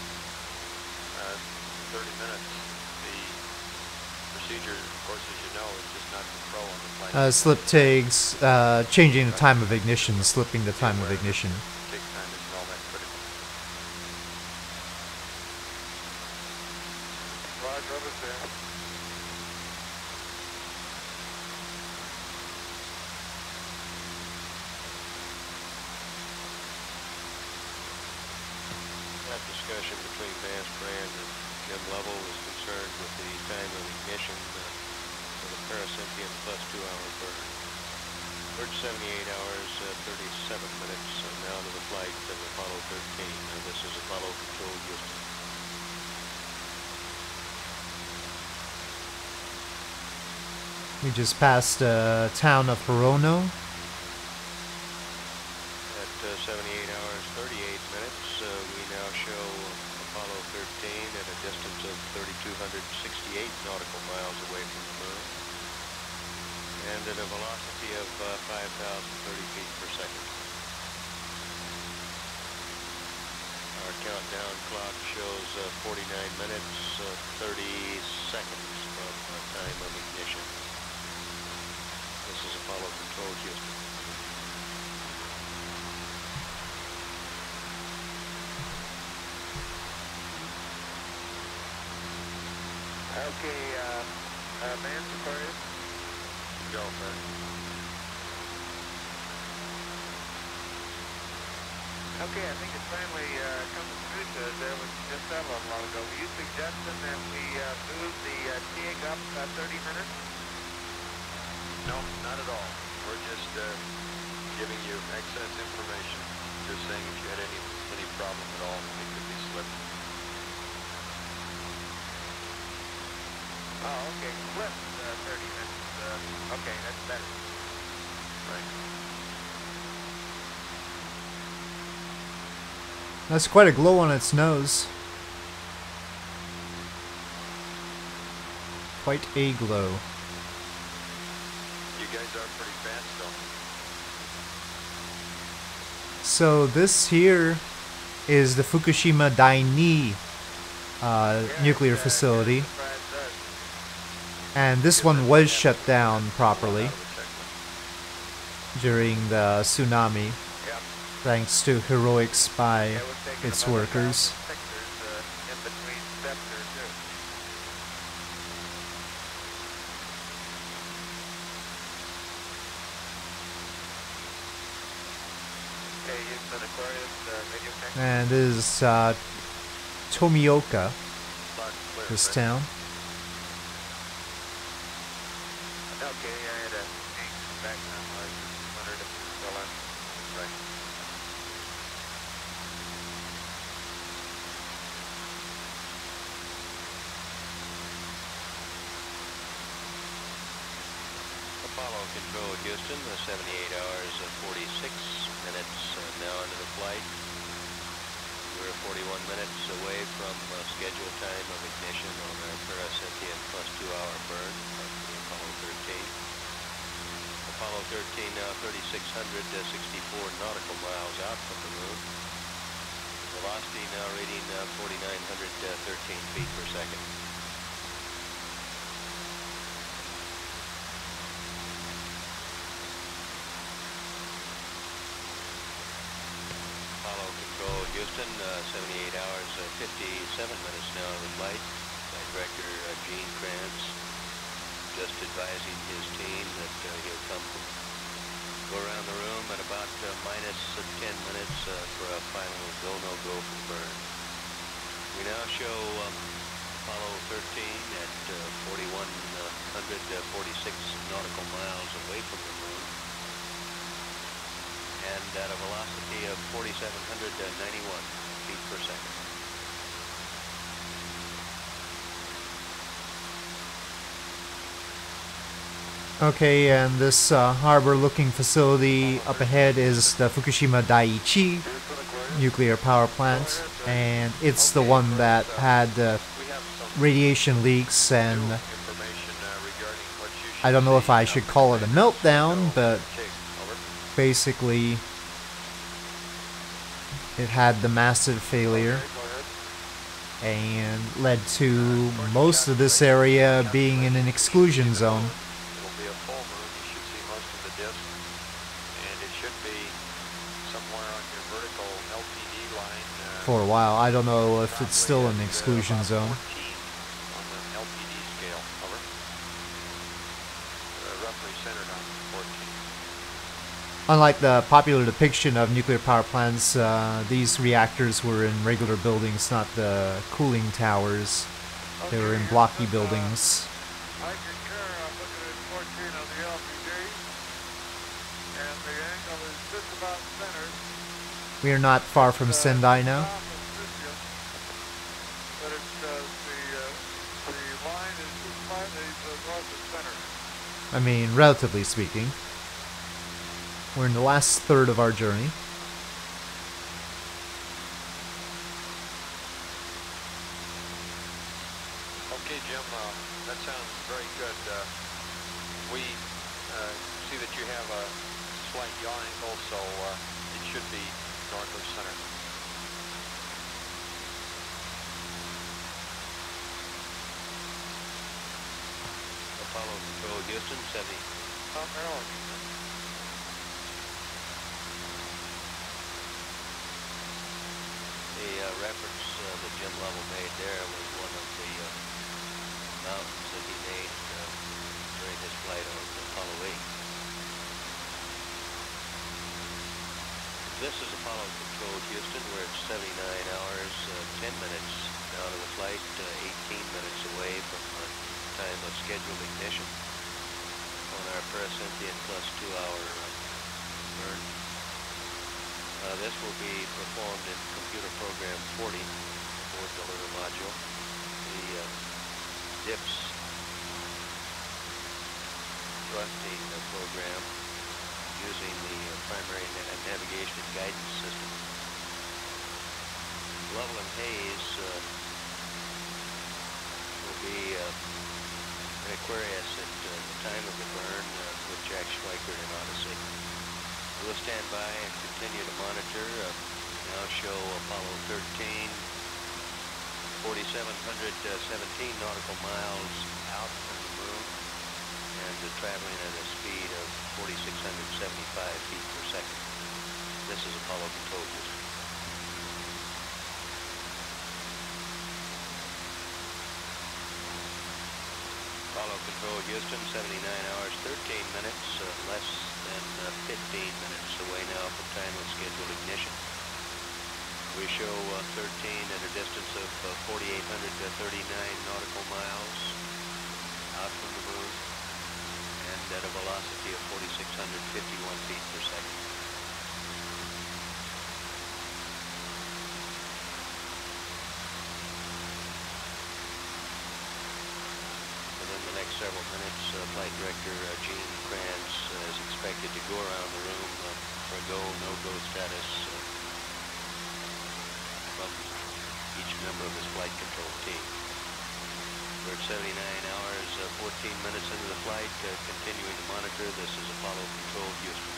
30 minutes. The procedure, of course, as you know, is just not the pro on the flight. Slip tags, changing the time of ignition, slipping the time of ignition. TIG time isn't all that critical. Roger, understand. That discussion between Vance Brand and Jim Lovell was concerned with the time of ignition for the Paracentium plus 2-hour burn. First 78 hours, 37 minutes now to the flight of Apollo 13. This is Apollo Control Houston. We just passed the town of Hirono. At 78 hours, 38 minutes, we now show Apollo 13 at a distance of 3,268 nautical miles away from the moon, and at a velocity of 5,030 feet per second. Our countdown clock shows 49 minutes, 30 seconds from time of ignition. This is Apollo Control Houston. Okay, Vance Aquarius. Go, Fred. Okay, I think it's finally coming through to us. There was just that a little while ago. Were you suggesting that we move the TIG up 30 minutes? No, not at all. We're just giving you excess information. Just saying if you had any problem at all, it could be slipped. Oh, okay. Flip 30 minutes. Okay, that's better. Right. That's quite a glow on its nose. Quite a glow. You guys are pretty fast, though. So this here is the Fukushima Daini nuclear facility. And this one was shut down properly during the tsunami, Yep. thanks to heroics by It was taking its about 1,000 workers. pictures in between steps there, too. Okay, Houston Aquarius, radio check. And this is Tomioka, Loud and clear, this Fred. town. Okay, I had a change in the background noise. Wondered if it was still on. Right. Apollo Control Houston, 78 hours, 46 minutes now into the flight. We're 41 minutes away from scheduled time of ignition on our Paracentium plus 2-hour burn of the Apollo 13. Apollo 13 now 3,664 nautical miles out from the moon. Velocity now reading 4,913 feet per second. Apollo Control Houston, 78 hours, 57 minutes now on the flight. Flight Director Gene Kranz just advising his team that he'll go around the room at about minus 10 minutes for a final go-no-go for the burn. We now show Apollo 13 at 4,146 nautical miles away from the moon, and at a velocity of 4,791 feet per second. Okay, and this harbor-looking facility up ahead is the Fukushima Daiichi nuclear power plant, and it's the one that had radiation leaks, and I don't know if I should call it a meltdown, but basically it had the massive failure and led to most of this area being in an exclusion zone. It'll be a full moon. You should see most of the disk, and it should be somewhere on your vertical LPD line. For a while. I don't know if it's still an exclusion zone. 14 on the LPD scale. Over. Roughly centered on 14. Unlike the popular depiction of nuclear power plants, these reactors were in regular buildings, not the cooling towers. They were in blocky buildings. I concur. I'm looking at 14 on the LPD, and the angle is just about centered. We are not far from Sendai now. South of Tsuchiya, but it's, the line is just slightly north of center. I mean, relatively speaking. We're in the last third of our journey. Okay, Jim, that sounds very good. We see that you have a slight yaw angle, so it should be north of center. Apollo Control Houston, 70. Maryland. The reference that Jim Lovell made there was one of the mountains that he made during his flight on Apollo 8. This is Apollo Control Houston. We're at 79 hours, 10 minutes out of the flight, 18 minutes away from the time of scheduled ignition on our Parasentient plus 2-hour burn. This will be performed in computer program 40 aboard the lunar module. The DIPS thrusting program using the primary navigation and guidance system. Lovell and Hayes will be in Aquarius at the time of the burn with Jack Schweikert in Odyssey. We'll stand by and continue to monitor. Now show Apollo 13, 4,717 nautical miles out from the moon, and traveling at a speed of 4,675 feet per second. This is Apollo Control Houston. Apollo Control Houston, 79 hours, 13 minutes, less than 15 minutes away now from time of scheduled ignition. We show 13 at a distance of 4,839 nautical miles out from the moon, and at a velocity of 4,651 feet per second. Within the next several minutes, Flight Director Gene Kranz is expected to go around the room for a go, no-go status from each member of his flight control team. We're at 79 hours, 14 minutes into the flight, continuing to monitor. This is Apollo Control Houston.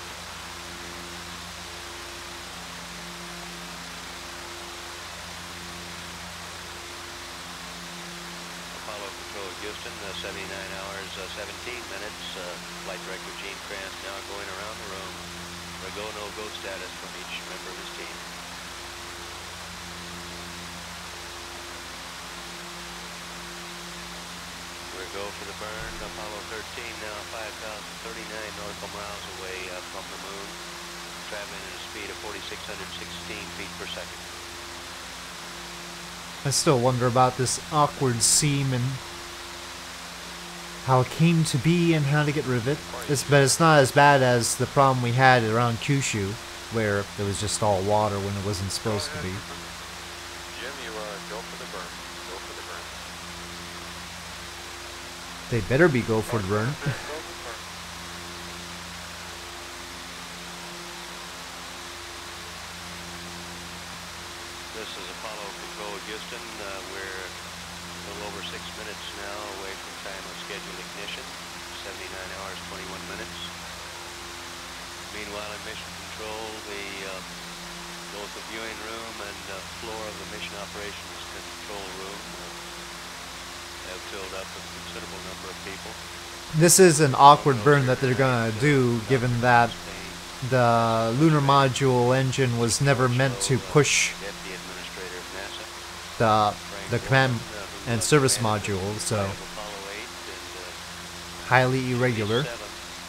Apollo Control Houston, 79 hours, 17 minutes. Flight Director Gene Kranz now going around the room for a go, no-go status from each member of his team. We're go for the burn. Apollo 13 now 5,039 nautical miles away from the moon, traveling at a speed of 4,616 feet per second. I still wonder about this awkward seam and how it came to be and how to get rid of it. But it's not as bad as the problem we had around Kyushu, where it was just all water when it wasn't supposed to be. Jim, you go for the burn. Go for the burn. They better be go for the burn. Go for the burn. This is Apollo Control Houston. We're a little over 6 minutes now away from time of scheduled ignition. 79 hours, 21 minutes. Meanwhile, in mission control, both the viewing room and floor of the mission operations control room have filled up with a considerable number of people. This is an awkward burn that they're gonna do, given that the lunar module engine was never meant to push Deputy Administrator of NASA. the command and service module, so Apollo 8 and highly irregular. 7.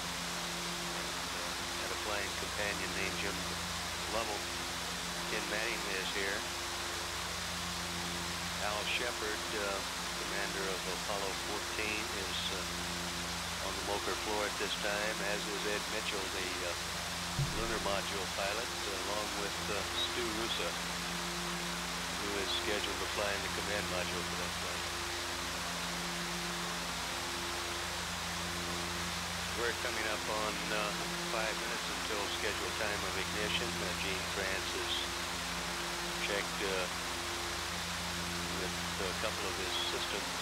Had a flying companion named Jim Lovell. Ken Mattingly is here. Al Shepard, commander of Apollo 14, is on the Mocher floor at this time, as is Ed Mitchell, the lunar module pilot, along with Stu Russa, who is scheduled to fly in the command module for that flight. We're coming up on 5 minutes until scheduled time of ignition. Gene Kranz has checked with a couple of his systems,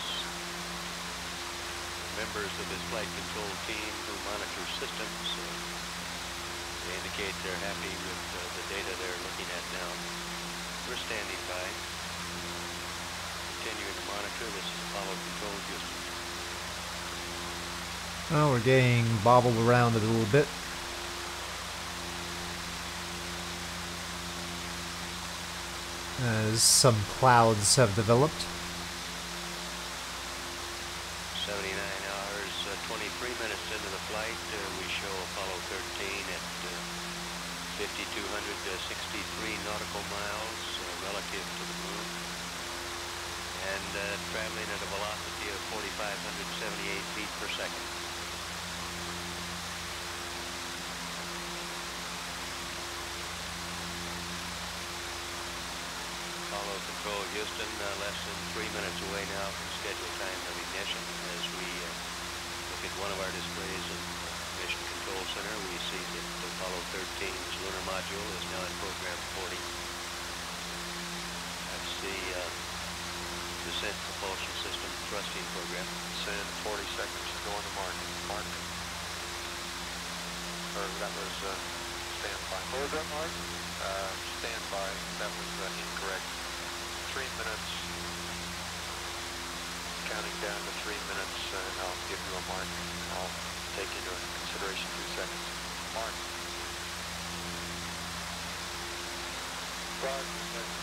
members of his flight control team who monitor systems. They indicate they're happy with the data they're looking at now. We're standing by, continuing to monitor. This is Apollo Control Houston. Oh, we're getting bobbled around a little bit. As some clouds have developed. 79 hours, 23 minutes into the flight, we show Apollo 13 at 5,263 nautical miles relative to the moon, and traveling at a velocity of 4,578 feet per second. Apollo Control Houston, less than 3 minutes away now from scheduled time of ignition. As we look at one of our displays in the Mission Control Center, we see that Apollo 13's lunar module is now in program 40. That's the descent propulsion system thrusting program. Send 40 seconds to go on the mark. Mark. Or that was standby. What was that, Mark? Standby. That was incorrect. 3 minutes. Counting down to 3 minutes, and I'll give you a mark. I'll take into consideration 2 seconds. Mark. 5 seconds.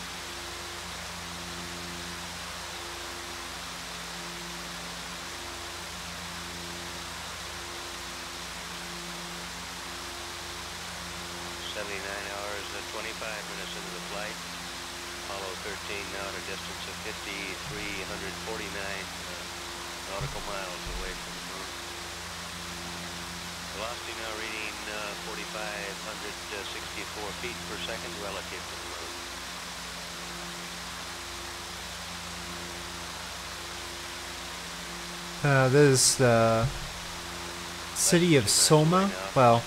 Hours and 25 minutes into the flight. Apollo 13 now at a distance of 5,349 nautical miles away from the moon. Velocity now reading 4,564 feet per second relative to the moon. This is the city of Soma. Well,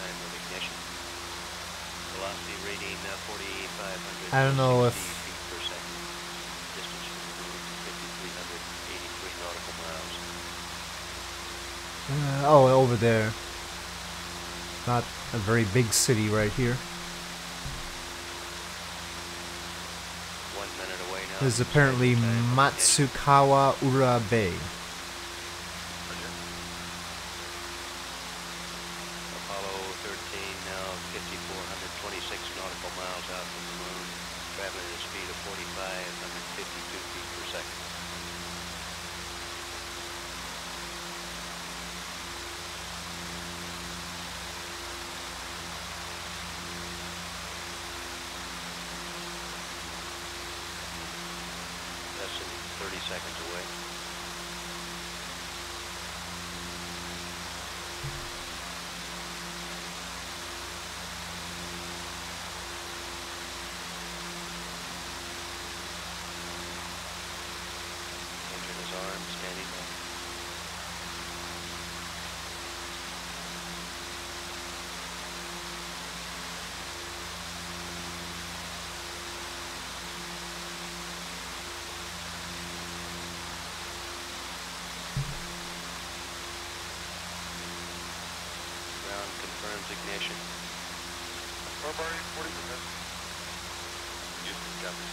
I don't know if oh, over there. Not a very big city right here. 1 minute away now. This is apparently Matsukawa Ura Bay. Apollo 13 now 5,426 nautical miles out from the moon, traveling at a speed of 4,552 feet per second. seconds away. Engine is armed, standing by. Ground confirms ignition. We're burning 40%. Houston, copy.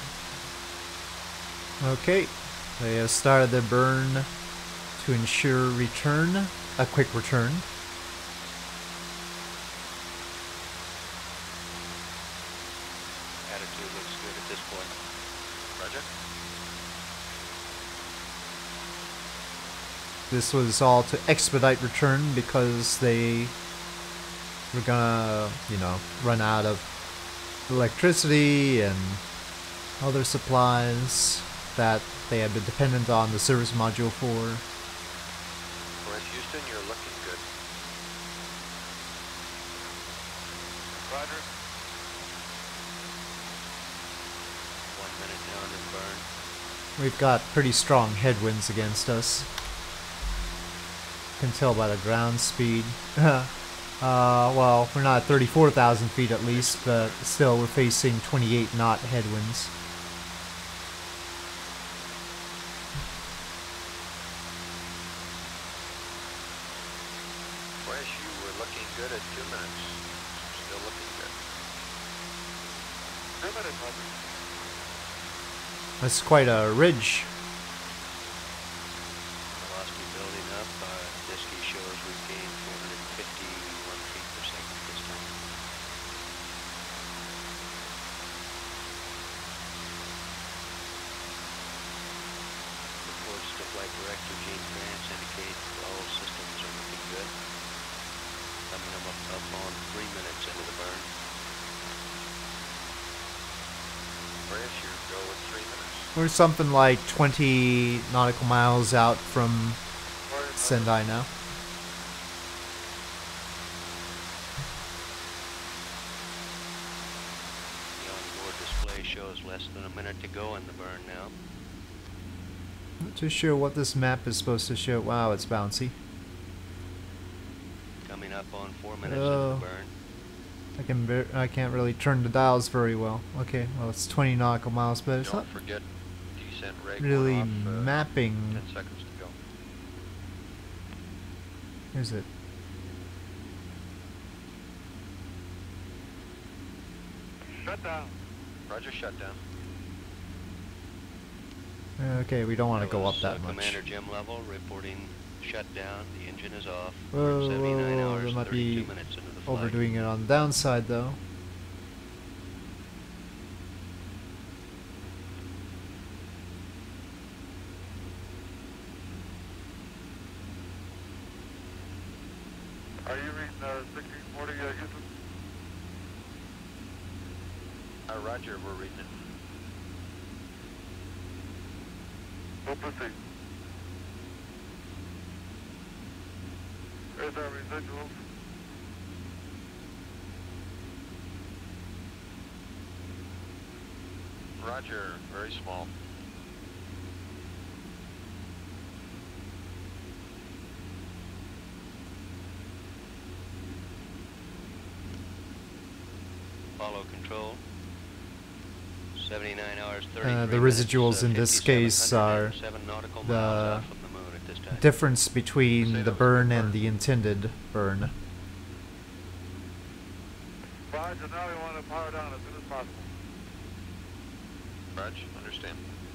Okay, they have started the burn to ensure return, a quick return. Attitude looks good at this point. Roger. This was all to expedite return because they were gonna, run out of electricity and other supplies that they had been dependent on the service module for. West Houston, you're looking good. Roger. 1 minute down in burn. We've got pretty strong headwinds against us. Can tell by the ground speed. Well, we're not at 34,000 feet at least, but still we're facing 28 knot headwinds. West, you were looking good at 2 minutes. Still looking good. 2 minutes, Roger. That's quite a ridge. Velocity building up. Diski shows we've gained 451 feet per second this time. Reports to Flight Director Gene Kranz indicate all systems are looking good. Coming up on 3 minutes into the burn. West, you go with 3 minutes. We're something like 20 nautical miles out from Sendai now. The onboard display shows less than a minute to go in the burn now. Not too sure what this map is supposed to show. Wow, it's bouncy. Coming up on 4 minutes into Oh. the burn. I can't really turn the dials very well. Okay, well it's 20 nautical miles, but it's Don't not forget descent rate really off, mapping. 10 seconds to go. Is it? Shut down. Roger, shutdown. Okay, we don't want to go up was, that much. Commander Jim Lovell reporting shutdown. The engine is off. Whoa, We're 79 whoa, hours they and might 32 be minutes into the flight. overdoing it on the downside though. Are you reading 1640, Houston? Roger, we're reading it. We'll proceed. There's our residuals. Roger, very small. Follow control. 79 hours, 33 The minutes, residuals in this case are 57 nautical the miles out from the moon at this time. difference between Say the that was a burn good and burn. the intended burn. Roger, now we want to power down as soon as possible. Roger, understand.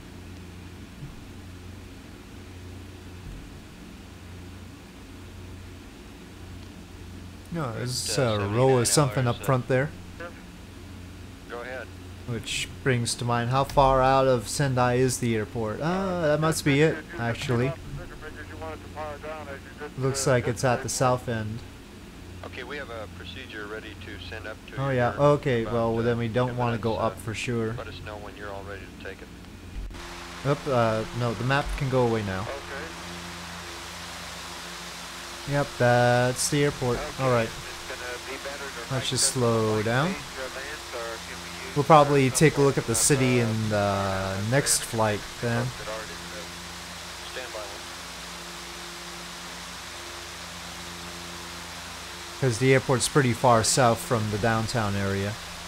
No, there's It's, a row 79 of something hours, up front there, Go ahead. which brings to mind how far out of Sendai is the airport. That must be it, actually. Looks like it's at the south end. Okay, we have a procedure ready to send up to Oh you yeah, here okay, about, well then we 2 don't want to minutes. go up for sure. Let us know when you're all ready to take it. No, the map can go away now. Okay. Yep, that's the airport. Okay. Alright, It's gonna be better to let's write just this slow on down. page, Lance, or can we use We'll probably some take a look sort at the of, city in the next flight then. That already says standby one. Because the airport's pretty far south from the downtown area.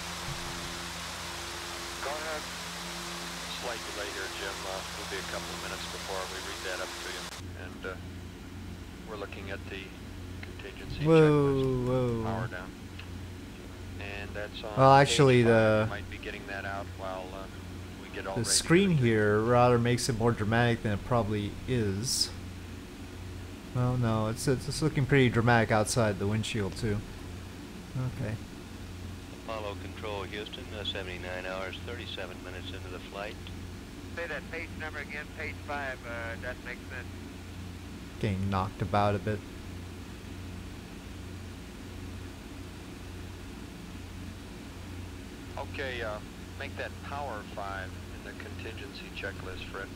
Go ahead. Slight delay here, Jim. Will be a couple of minutes before we read that up to you. And we're looking at the contingency checklist. Whoa, Power whoa. down. And that's on Well, actually, page 5. the- We might be getting that out while we get all The ready screen to here rather makes it more dramatic than it probably is. Well, no, it's looking pretty dramatic outside the windshield too. Okay. Apollo Control Houston, 79 hours, 37 minutes into the flight. Say that page number again, page 5. That makes sense. Getting knocked about a bit. Okay, make that power 5 in the contingency checklist, Fred.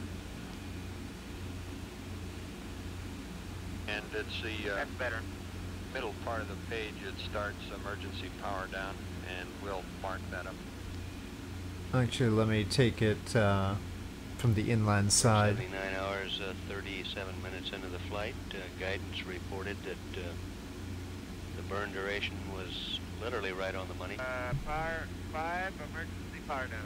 And it's the That's better. middle part of the page. It starts emergency power down, and we'll mark that up. Actually, let me take it from the inland side. 79 hours, 37 minutes into the flight. Guidance reported that the burn duration was literally right on the money. Power 5, emergency power down.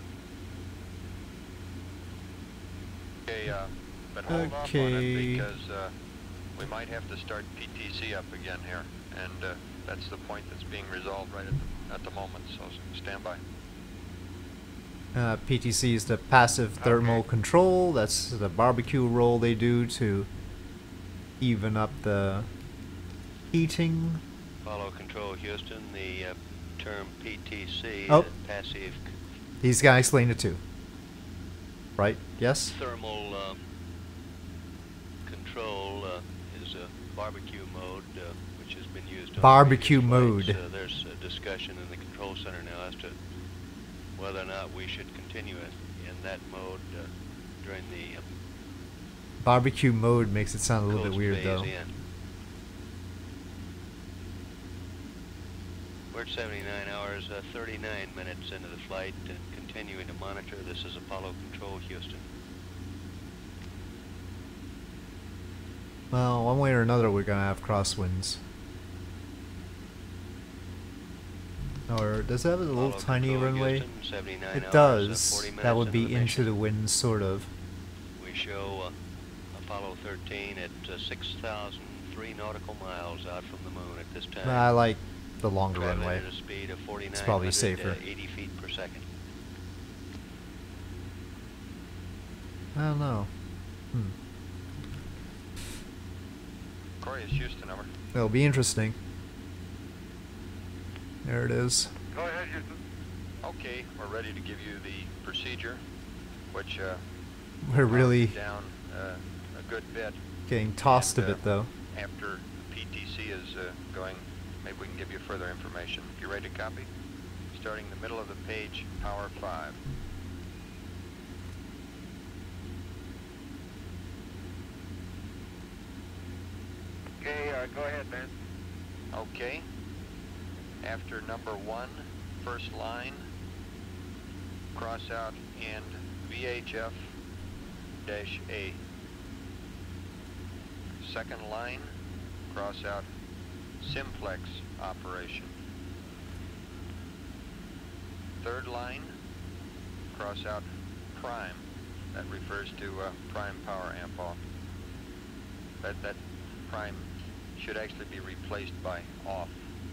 Okay, but hold off on Okay. it because we might have to start PTC up again here, and that's the point that's being resolved right at the moment, so stand by. PTC is the passive thermal control. That's the barbecue roll they do to even up the heating. Apollo Control Houston, the term PTC, Oh. passive He's gonna explain it too. Right? Yes? thermal control is a barbecue mode, which has been used on Barbecue previous flights. mode. There's a discussion in the control center now as to whether or not we should continue it in that mode during the Barbecue mode makes it sound a little bit closed weird phase though. in. We're at 79 hours, 39 minutes into the flight and continuing to monitor. This is Apollo Control Houston. Well, one way or another we're gonna have crosswinds. Or does it have a little Apollo tiny Control runway? Houston, 79 It hours, does. 40 minutes That would be the into mission. the wind, sort of. We show Apollo 13 at 6,003 nautical miles out from the moon at this time. I like the longer Traveling runway. at a speed of 4,980 probably safer. 80 feet per second. I don't know. Corey, it's Houston, over. It'll be interesting. There it is. Go ahead, Houston. Okay, we're ready to give you the procedure, which We're really down a good bit. getting tossed a And, bit though. After PTC is going, maybe we can give you further information. You ready to copy? Starting the middle of the page, power 5. Okay, go ahead, man. Okay. After number 1, first line, cross out and VHF-A. Second line, cross out simplex operation. Third line, cross out prime. That refers to prime power amp off. That prime should actually be replaced by off.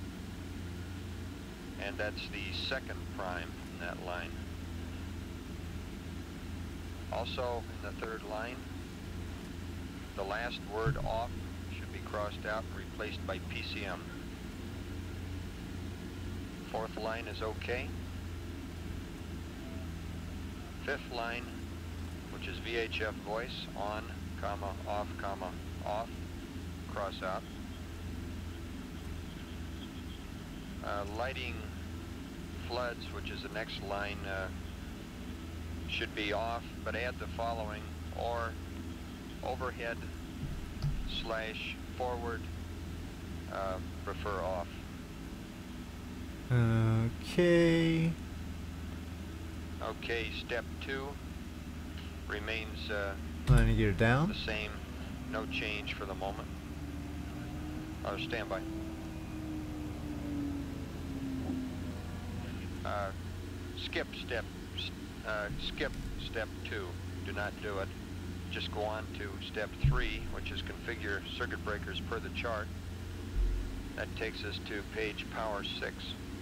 And that's the second prime in that line. Also in the third line, the last word off should be crossed out and replaced by PCM. Fourth line is okay. Fifth line, which is VHF voice, on, comma, off, cross out. Lighting floods, which is the next line, should be off, but add the following: or overhead / forward, prefer off. Okay. Okay, step 2 remains Landing gear the down. same, no change for the moment. Standby. Skip step 2. Do not do it. Just go on to step 3, which is configure circuit breakers per the chart. That takes us to page power 6.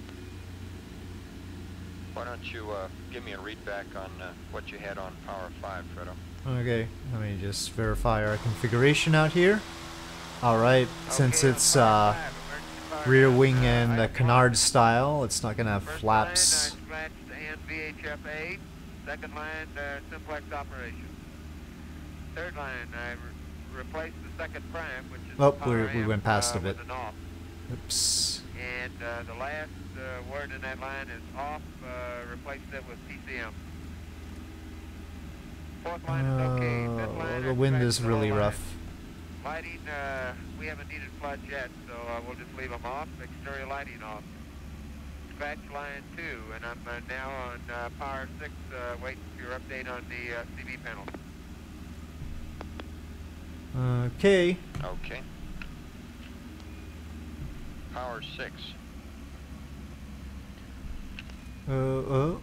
Why don't you give me a read back on what you had on power 5, Fredo? Okay, let me just verify our configuration out here. Alright, since Okay, it's on power 5, emergency power rear down. wing and Item canard one. style, it's not gonna have First flaps. line, I scratched and VHF 8. Second line, simplex operation. Third line, I replaced the second prime, which is Oh, the power we amp, went past a with bit. an off. Oops. And the last word in that line is off. Replaced it with PCM. Fourth line is okay. Fifth line, The I wind scratched is the whole really line. rough. Lighting, we haven't needed floods yet, so we'll just leave them off. Exterior lighting off. Scratch line 2, and I'm now on power 6, waiting for your update on the CV panel. Okay. Okay. Power 6. No,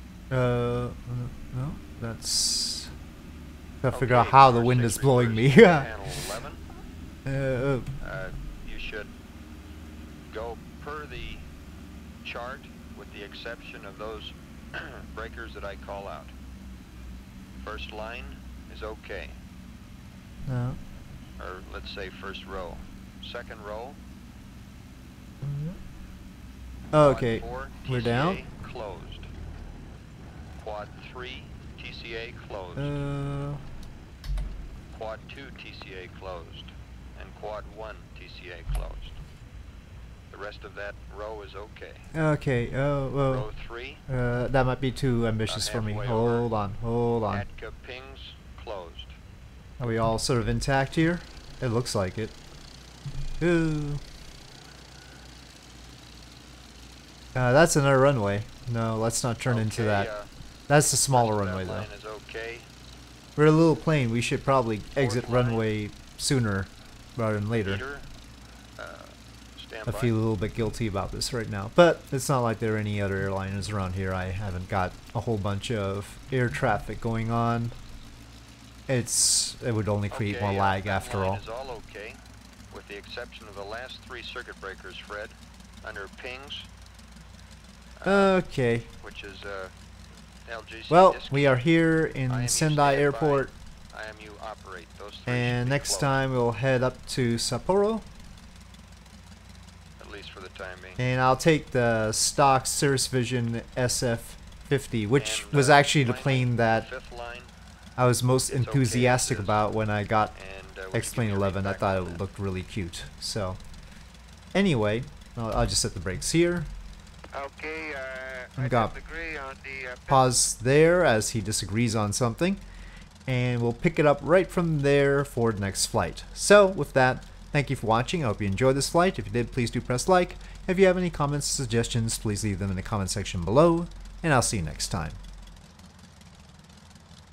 that's. Gotta figure Okay, out how the power wind 6 is blowing me. refers to panel 11. You should go per the chart with the exception of those breakers that I call out. First line is okay, No. or let's say first row. Second row, Okay, quad 4, we're TCA down. closed. Quad 3, TCA closed. Quad 2, TCA closed. And quad 1, TCA closed. The rest of that row is okay. Okay. Row 3, That might be too ambitious for me. halfway Hold on. ATCA pings closed. Are we all sort of intact here? It looks like it. Ooh. That's another runway. No, let's not turn into Okay, that. That's the smaller rest of runway that though. line is okay. We're a little plane. We should probably exit Fourth line. runway sooner rather than later. Meter, stand I by. feel a little bit guilty about this right now, but it's not like there are any other airliners around here. I haven't got a whole bunch of air traffic going on. It would only create more Okay, lag that after line all. is all okay, with the exception of the last 3 circuit breakers, Fred, under pings, Okay. which is LGC Well, disc. we are here in IMU Sendai standby, Airport, IMU operate. Those 3 should and be next closed, time we'll head up to Sapporo, at least for the time being. and I'll take the stock Cirrus Vision SF-50, which And, was actually the finally, plane that fifth line, I was most it's okay enthusiastic as is. about when I got and would you X-Plane give me a read 11. I back thought on it that? looked really cute. So, anyway, I'll just set the brakes here. Okay, I I got disagree on the Pause there as he disagrees on something, and we'll pick it up right from there for the next flight. So, with that, thank you for watching. I hope you enjoyed this flight. If you did, please do press like. If you have any comments or suggestions, please leave them in the comment section below, and I'll see you next time.